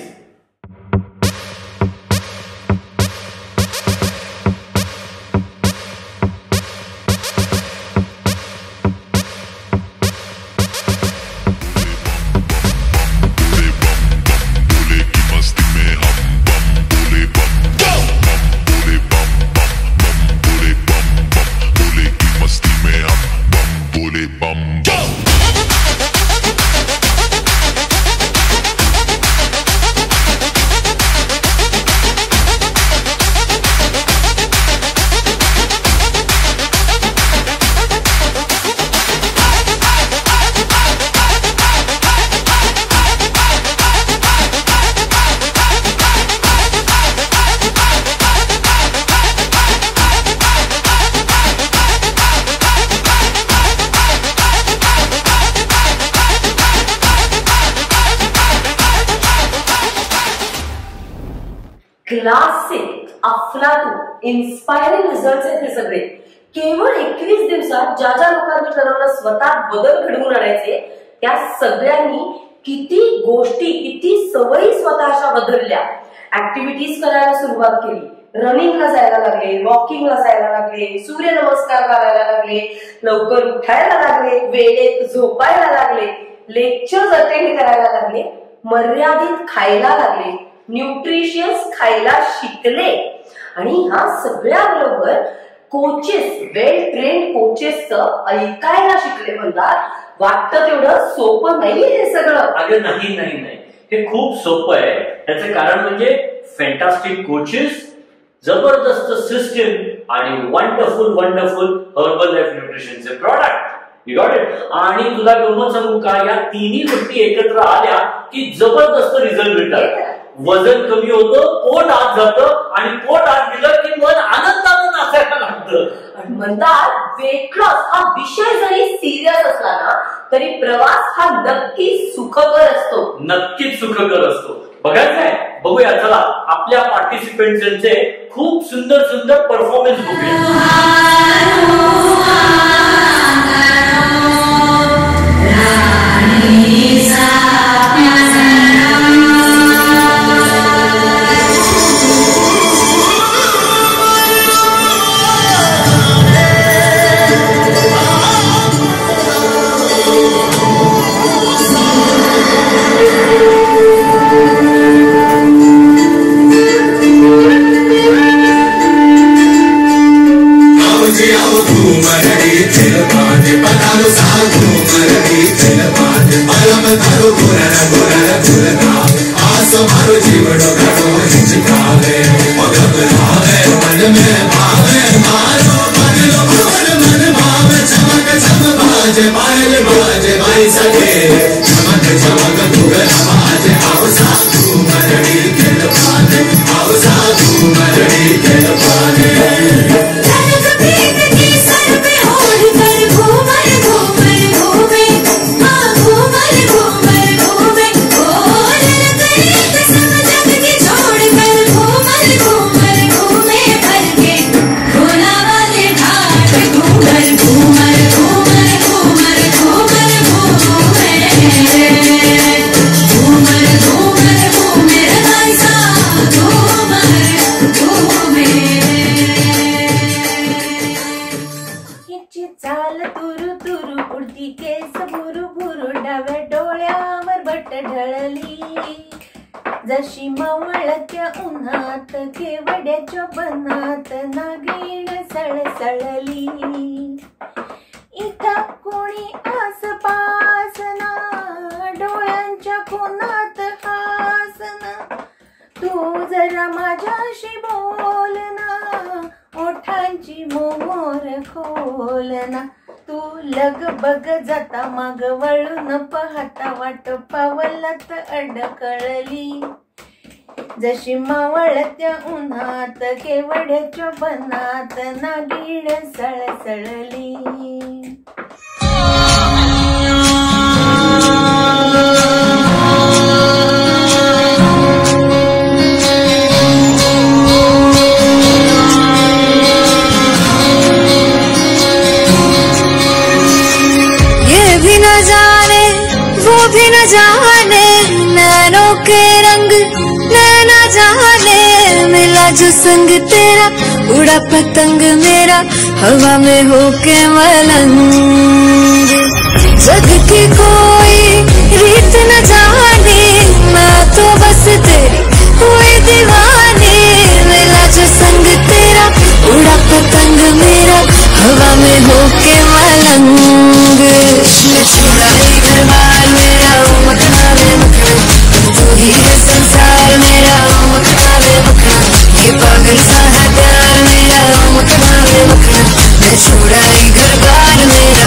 क्लासिक, अफलातून, इन्स्पायरिंग रिझल्ट आहेत हे सगळे. केवळ 21 दिवसात ज्या ज्या लोकांनी ठरवलं स्वतः बदल घडवून आणायचे, त्या सगळ्यांनी किती गोष्टी, किती सवयी स्वतःच्या बदलल्या. ऍक्टिव्हिटीज करायला सुरुवात केली, रनिंगला जायला लागले, वॉकिंगला जायला लागले, सूर्यनमस्कार करायला लागले, लवकर उठायला लागले, वेळेत झोपायला लागले, लेक्चर्स अटेंड करायला लागले, मर्यादित खायला लागले, न्यूट्रिशियस खायला शिकले. आणि ह्या सगळ्याबरोबर कोचेस, वेल ट्रेन्ड कोचेसचं ऐकायला शिकले. म्हणतात वाटतं तेवढं सोपं नाहीये हे सगळं. अगं नाही, हे खूप सोपं आहे. त्याचं कारण म्हणजे फॅन्टास्टिक कोचेस, जबरदस्त सिस्टम आणि वंडरफुल हर्बल लाईफ न्यूट्रिशनचे प्रॉडक्ट. You got it. आणि तुला गंमत सांगू का, या तिन्ही गोष्टी एकत्र आल्या की जबरदस्त रिझल्ट मिळतात. वजन कमी होतं, पोट आत जातं आणि पोट आत गेलं की मन आनंदानं नाचायला लागतं. म्हणतात वेट लॉस हा विषय जरी सिरियस असला ना, तरी प्रवास हा नक्कीच सुखकर असतो. नक्कीच सुखकर असतो. बघायचंय, बघूया. चला आपल्या पार्टिसिपेंट्सचे खूप सुंदर परफॉर्मन्स बघूया. मन में भावे मारो बदलो मन भावे चमक मावळत्या उन्हात केवड्याच्या बनात नागिण सळसळली. इथं कोणी आसपासना डोळ्यांच्या कोणात हासना. तू जरा माझ्याशी बोल ना ओठांची मोहर खोल ना. तू लगबग जाता माग वळून पाहता वाट पावलात अडकळली. जशी मावळत्या उन्हात केवड्याच्या बनात नागिण सळसळली. ये भी न जाने वो भी न जाने नैनों के रंग नैना जाने. मिला जो संग तेरा उड़ा पतंग मेरा हवा में होके मलंग. जग की कोई रीत न जाने मैं तो बस तेरी हुई दीवानी. मिला जो संग तेरा उड़ा पतंग मेरा हवा में होके मलंग. छुड़ाई घर बार मेरा मखना में मखना. तू ही है संसार मेरा मखना में मखना. ये पागल सा है प्यार मेरा मखना में मखना. मैं छुड़ाई घर बार मेरा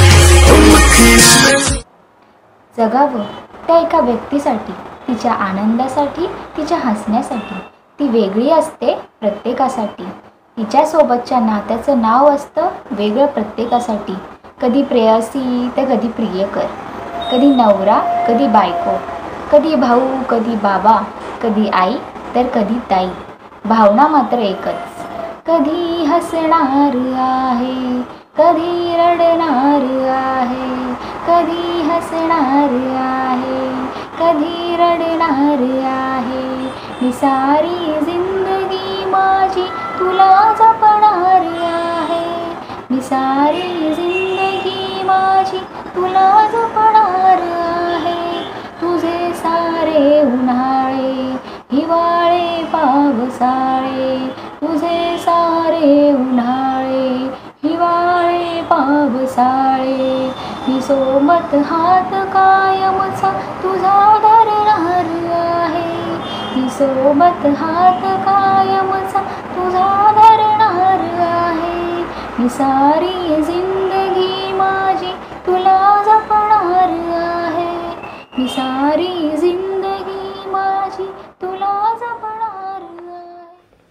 मखना. जगावं त्या एका व्यक्तीसाठी, तिच्या आनंदासाठी, तिच्या हसण्यासाठी. ती वेगळी असते प्रत्येकासाठी. तिच्यासोबतच्या नात्याचं नाव असतं वेगळं प्रत्येकासाठी. कधी प्रेयसी तर कधी प्रियकर, कधी नवरा कधी बायको, कधी भाऊ कधी बाबा, कधी आई तर कधी ताई. भावना मात्र एकच. कधी हसणार आहे कधी रडणार आहे. कधी हसणार आहे कधी रडणार आहे. मी सारी जिंदगी माझी तुला जपणार आहे. मी सारी जिंदगी माझी तुला जपणार आहे. तुझे सारे उन्हाळे हिवाळे पावसाळे. तुझे सारे उन्हाळे हिवाळे पावसाळे. मी सोबत हात कायमचा तुझा धरणार आहे. मी सोबत हात कायमचा तुझा धरणार आहे. मी सारी जिंदगी माझी तुला जपणार आहे. मी सारी जिंदगी माझी तुला जपणार आहे.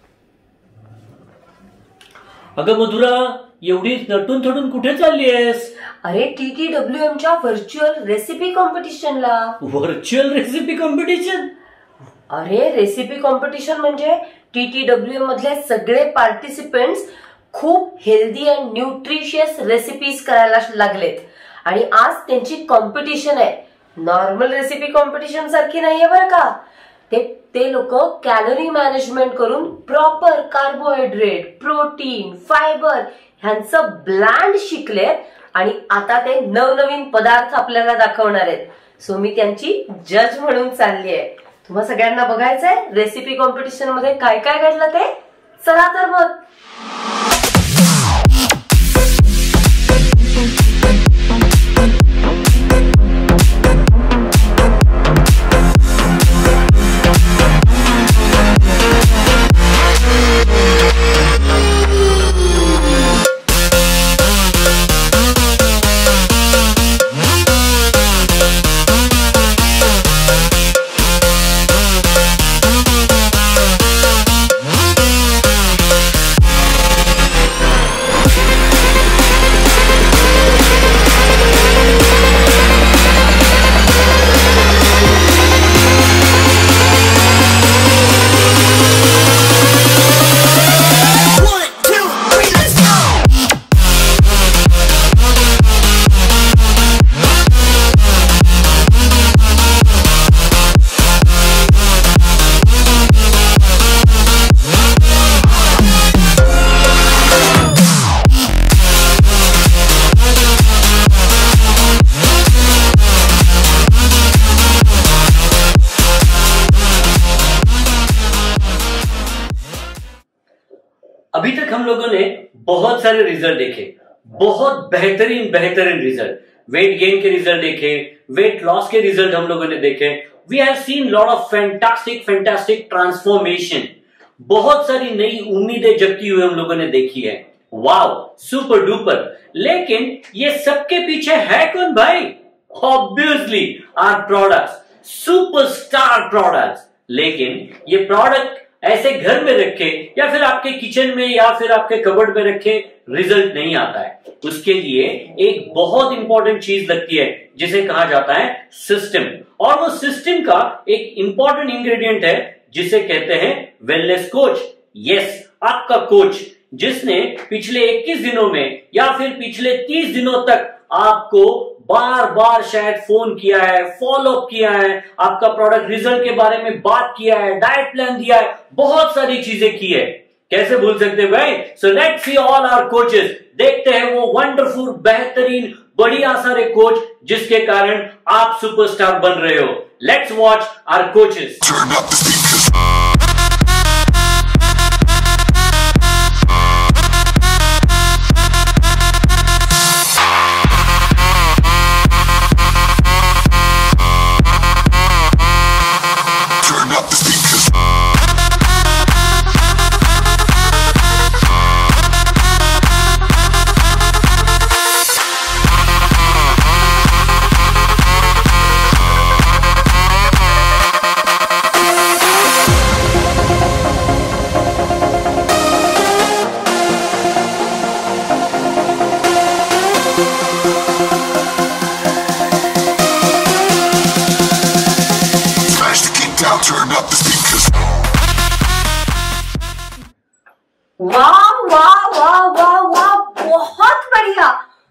अगं मधुरा, एवढी नटून थटून कुठे चालली आहेस? अरे TTWMच्या virtual recipe competition. Virtual recipe competition? अरे रेसिपी कॉम्पिटिशन म्हणजे TTWM मधले सगळे पार्टिसिपेंट्स खूप हेल्दी अँड न्यूट्रिशियस रेसिपीज करायला लागलेत. आणि आज त्यांची कॉम्पिटिशन आहे. नॉर्मल रेसिपी कॉम्पिटिशन सारखी नाहीये बरं का. ते लोक कॅलरी मॅनेजमेंट करून प्रॉपर कार्बोहायड्रेट, प्रोटीन, फायबर ह्यांचं ब्लँड शिकलेत आणि आता ते नवनवीन पदार्थ आपल्याला दाखवणार आहेत. सो मी त्यांची जज म्हणून चालली आहे. तुम्हा सगळ्यांना बघायचंय रेसिपी कॉम्पिटिशन मध्ये काय काय घडलं ते? चला तर मग. अभी तक हम लोगों ने बहुत सारे रिजल्ट देखे, बहुत बेहतरीन बेहतरीन रिजल्ट, वेट गेन के रिजल्ट देखे, वेट लॉस के रिजल्ट हम लोगों ने देखे। We have seen lot of fantastic transformation, बहुत सारी नई उम्मीदें जगती हुई हम लोगों ने देखी है। Wow, super duper. लेकिन ये सबके पीछे है कौन भाई? Obviously our products, superstar products. लेकिन ये प्रोडक्ट ऐसे घर में रखे या फिर आपके किचन में या फिर आपके कबर्ड में रखे रिजल्ट नहीं आता है। उसके लिए एक बहुत इंपॉर्टेंट चीज लगती है जिसे कहा जाता है सिस्टम, और वो सिस्टम का एक इंपॉर्टेंट इंग्रेडिएंट है जिसे कहते हैं वेलनेस कोच। यस, आपका कोच जिसने पिछले 21 दिनों में या फिर पिछले 30 दिनों तक आपको बार बार शायद फोन किया है, फॉलो अप किया है, आपका प्रोडक्ट रिजल्ट के बारे में बात किया है, डाइट प्लान दिया है, बहुत सारी चीजें की है। कैसे भूल सकते हैं भाई? So let's see all our coaches. देखते हैं वो वंडरफुल, बेहतरीन, बढ़िया सारे कोच जिसके कारण आप सुपरस्टार बन रहे हो। Let's watch our coaches. वाह वाह वाह वाह वाह, बहुत बढ़िया,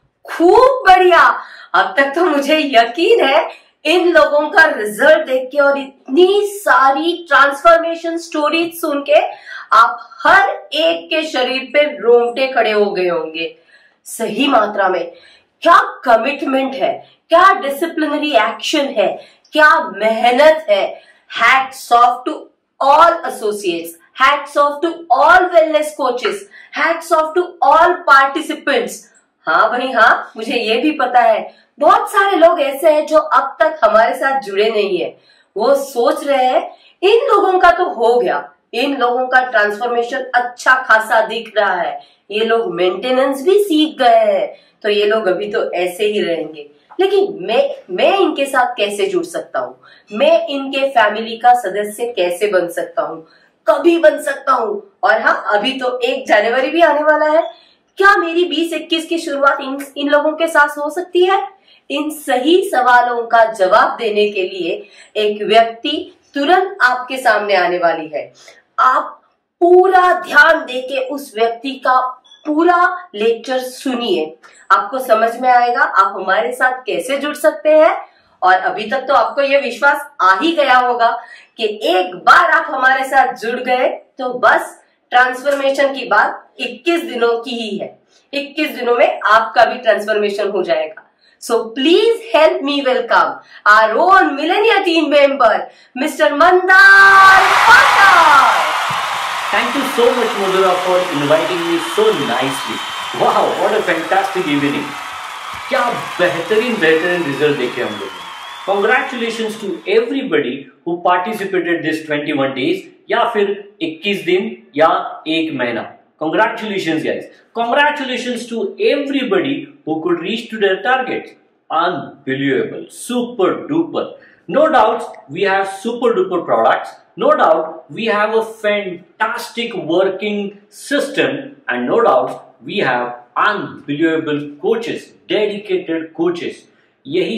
खूब बढ़िया। अब तक तो मुझे यकीन है इन लोगों का रिजल्ट देख के और इतनी सारी ट्रांसफॉर्मेशन स्टोरीज सुन के आप हर एक के शरीर पे रोंगटे खड़े हो गए होंगे। सही मात्रा में क्या कमिटमेंट है, क्या डिसिप्लिनरी एक्शन है, क्या मेहनत है। Hats off to all associates, hats off to all wellness coaches, hats off to all participants। हाँ भाई हाँ, मुझे ये भी पता है बहुत सारे लोग ऐसे हैं जो अब तक हमारे साथ जुड़े नहीं है। वो सोच रहे हैं इन लोगों का तो हो गया, इन लोगों का ट्रांसफॉर्मेशन अच्छा खासा दिख रहा है, ये लोग मेंटेनेंस भी सीख गए हैं, तो ये लोग अभी तो ऐसे ही रहेंगे। लेकिन मैं इनके साथ कैसे जुड़ सकता हूँ? मैं इनके फैमिली का सदस्य कैसे बन सकता हूँ? कभी बन सकता हूँ? और हाँ, अभी तो 1 जनवरी भी आने वाला है। क्या मेरी 2021 की शुरुआत इन लोगों के साथ हो सकती है? इन सही सवालों का जवाब देने के लिए एक व्यक्ति तुरंत आपके सामने आने वाली है। आप पूरा ध्यान देके उस व्यक्ति का पूरा लेक्चर सुनिए, आपको समझ में आएगा आप हमारे साथ कैसे जुड़ सकते हैं। और अभी तक तो आपको यह विश्वास आ ही गया होगा कि एक बार आप हमारे साथ जुड़ गए तो बस ट्रांसफॉर्मेशन की बात 21 दिनों की ही है। 21 दिनों में आपका भी ट्रांसफॉर्मेशन हो जाएगा। So please help me welcome our own Millennia team member, Mr. Mandar Patar. Thank you so much, Madhura, for inviting me so nicely. Wow, what a fantastic evening. क्या बेहतरीन रिजल्ट देखे हम लोग। Congratulations to everybody who participated this 21 days या फिर 21 दिन या 1 महीना। Congratulations guys. Congratulations to everybody who could reach to their targets. Unbelievable. Super duper. No doubt we have super duper products. No doubt we have a fantastic working system. And no doubt we have unbelievable coaches. Dedicated coaches. ये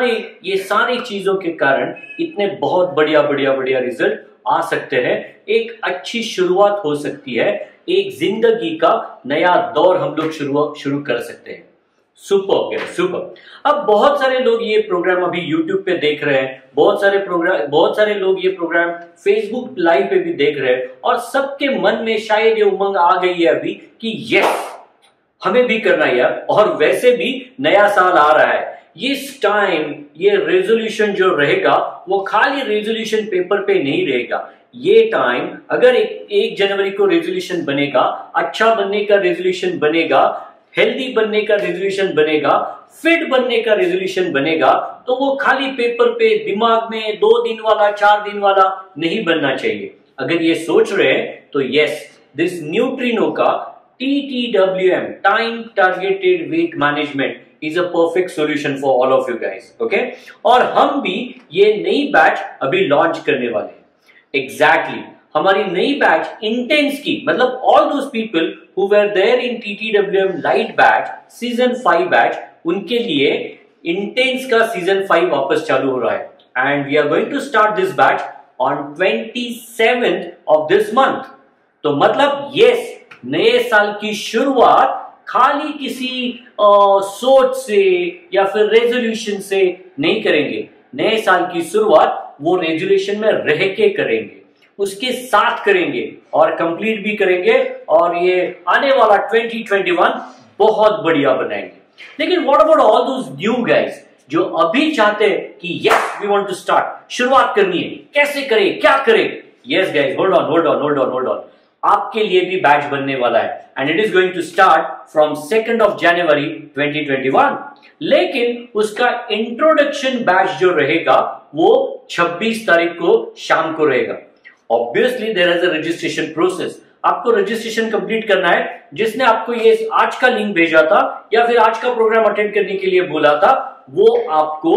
सारी चीजों के कारण इतने बहुत बढ़िया रिजल्ट आ सकते हैं। एक अच्छी शुरुआत हो सकती है, एक जिंदगी का नया दौर हम लोग शुरू कर सकते हैं। सुपर। अब बहुत सारे लोग ये प्रोग्राम अभी YouTube पे देख रहे हैं, बहुत सारे लोग ये प्रोग्राम Facebook लाइव पे भी देख रहे हैं, और सबके मन में शायद ये उमंग आ गई है अभी कि यस, हमें भी करना है यार। और वैसे भी नया साल आ रहा है, इस टाइम ये रेजोल्यूशन जो रहेगा वो खाली रेजोल्यूशन पेपर पे नहीं रहेगा। ये टाइम अगर 1 जनवरी को रेजोल्यूशन बनेगा, अच्छा बनने का रेजोल्यूशन बनेगा, हेल्दी बनने का रेजोल्यूशन बनेगा, फिट बनने का रेजोल्यूशन बनेगा, तो वो खाली पेपर पे दिमाग में 2 दिन वाला 4 दिन वाला नहीं बनना चाहिए। अगर ये सोच रहे हैं तो यस, दिस न्यूट्रिनो का TTWM time targeted weight management is a perfect solution for all of you guys. Okay, और हम भी ये नई बैच अभी लॉन्च करने वाले हैं। एग्जैक्टली हमारी नई बैच इंटेंस की, मतलब all those people who were there in TTWM light batch season 5 batch, उनके लिए इंटेंस का सीजन 5 वापस चालू हो रहा है। And we are going to start this batch on 27th of this month. तो मतलब यस, नए साल की शुरुआत खाली किसी सोच से या फिर रेजोल्यूशन से नहीं करेंगे। नए साल की शुरुआत वो रेजोल्यूशन में रह के करेंगे, उसके साथ करेंगे और कंप्लीट भी करेंगे, और ये आने वाला 2021 बहुत बढ़िया बनाएंगे। लेकिन what about all those new guys जो अभी चाहते हैं कि yes we want to start, शुरुआत करनी है, कैसे करें, क्या करें? यस गाइस, होल्ड ऑन, आपके लिए भी बैच बनने वाला है and it is going to start from 2nd of January 2021। लेकिन उसका इंट्रोडक्शन बैच जो रहेगा वो 26 तारीख को शाम को रहेगा। Obviously there is a registration process, आपको रजिस्ट्रेशन कंप्लीट करना है। जिसने आपको ये आज का लिंक भेजा था या फिर आज का प्रोग्राम अटेंड करने के लिए बोला था, वो आपको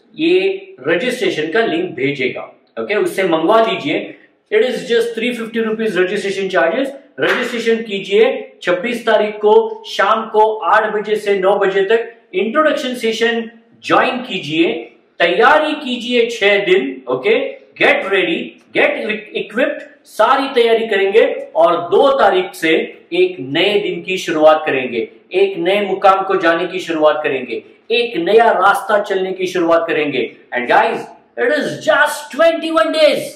ये रजिस्ट्रेशन का लिंक भेजेगा। ओके, उससे मंगवा लीजिए। It is just 350 rupees registration charges. Registration कीजिए 26 तारीख को शाम को 8 बजे से 9 बजे तक इंट्रोडक्शन सेशन ज्वाइन कीजिए, तैयारी कीजिए 6 दिन। Okay, get ready, get equipped, सारी तैयारी करेंगे और 2 तारीख से एक नए दिन की शुरुआत करेंगे, एक नए मुकाम को जाने की शुरुआत करेंगे, एक नया रास्ता चलने की शुरुआत करेंगे। And guys, it is just 21 days,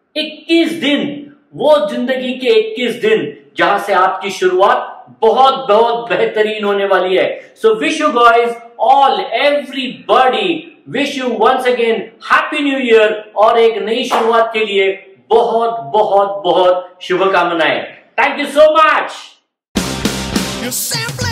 21 दिन, वो जिंदगी के 21 दिन जहां से आपकी शुरुआत बहुत बहुत बेहतरीन होने वाली है। So wish you guys all, everybody, wish you once again happy new year और एक नई शुरुआत के लिए बहुत बहुत बहुत शुभकामनाएं। Thank you so much.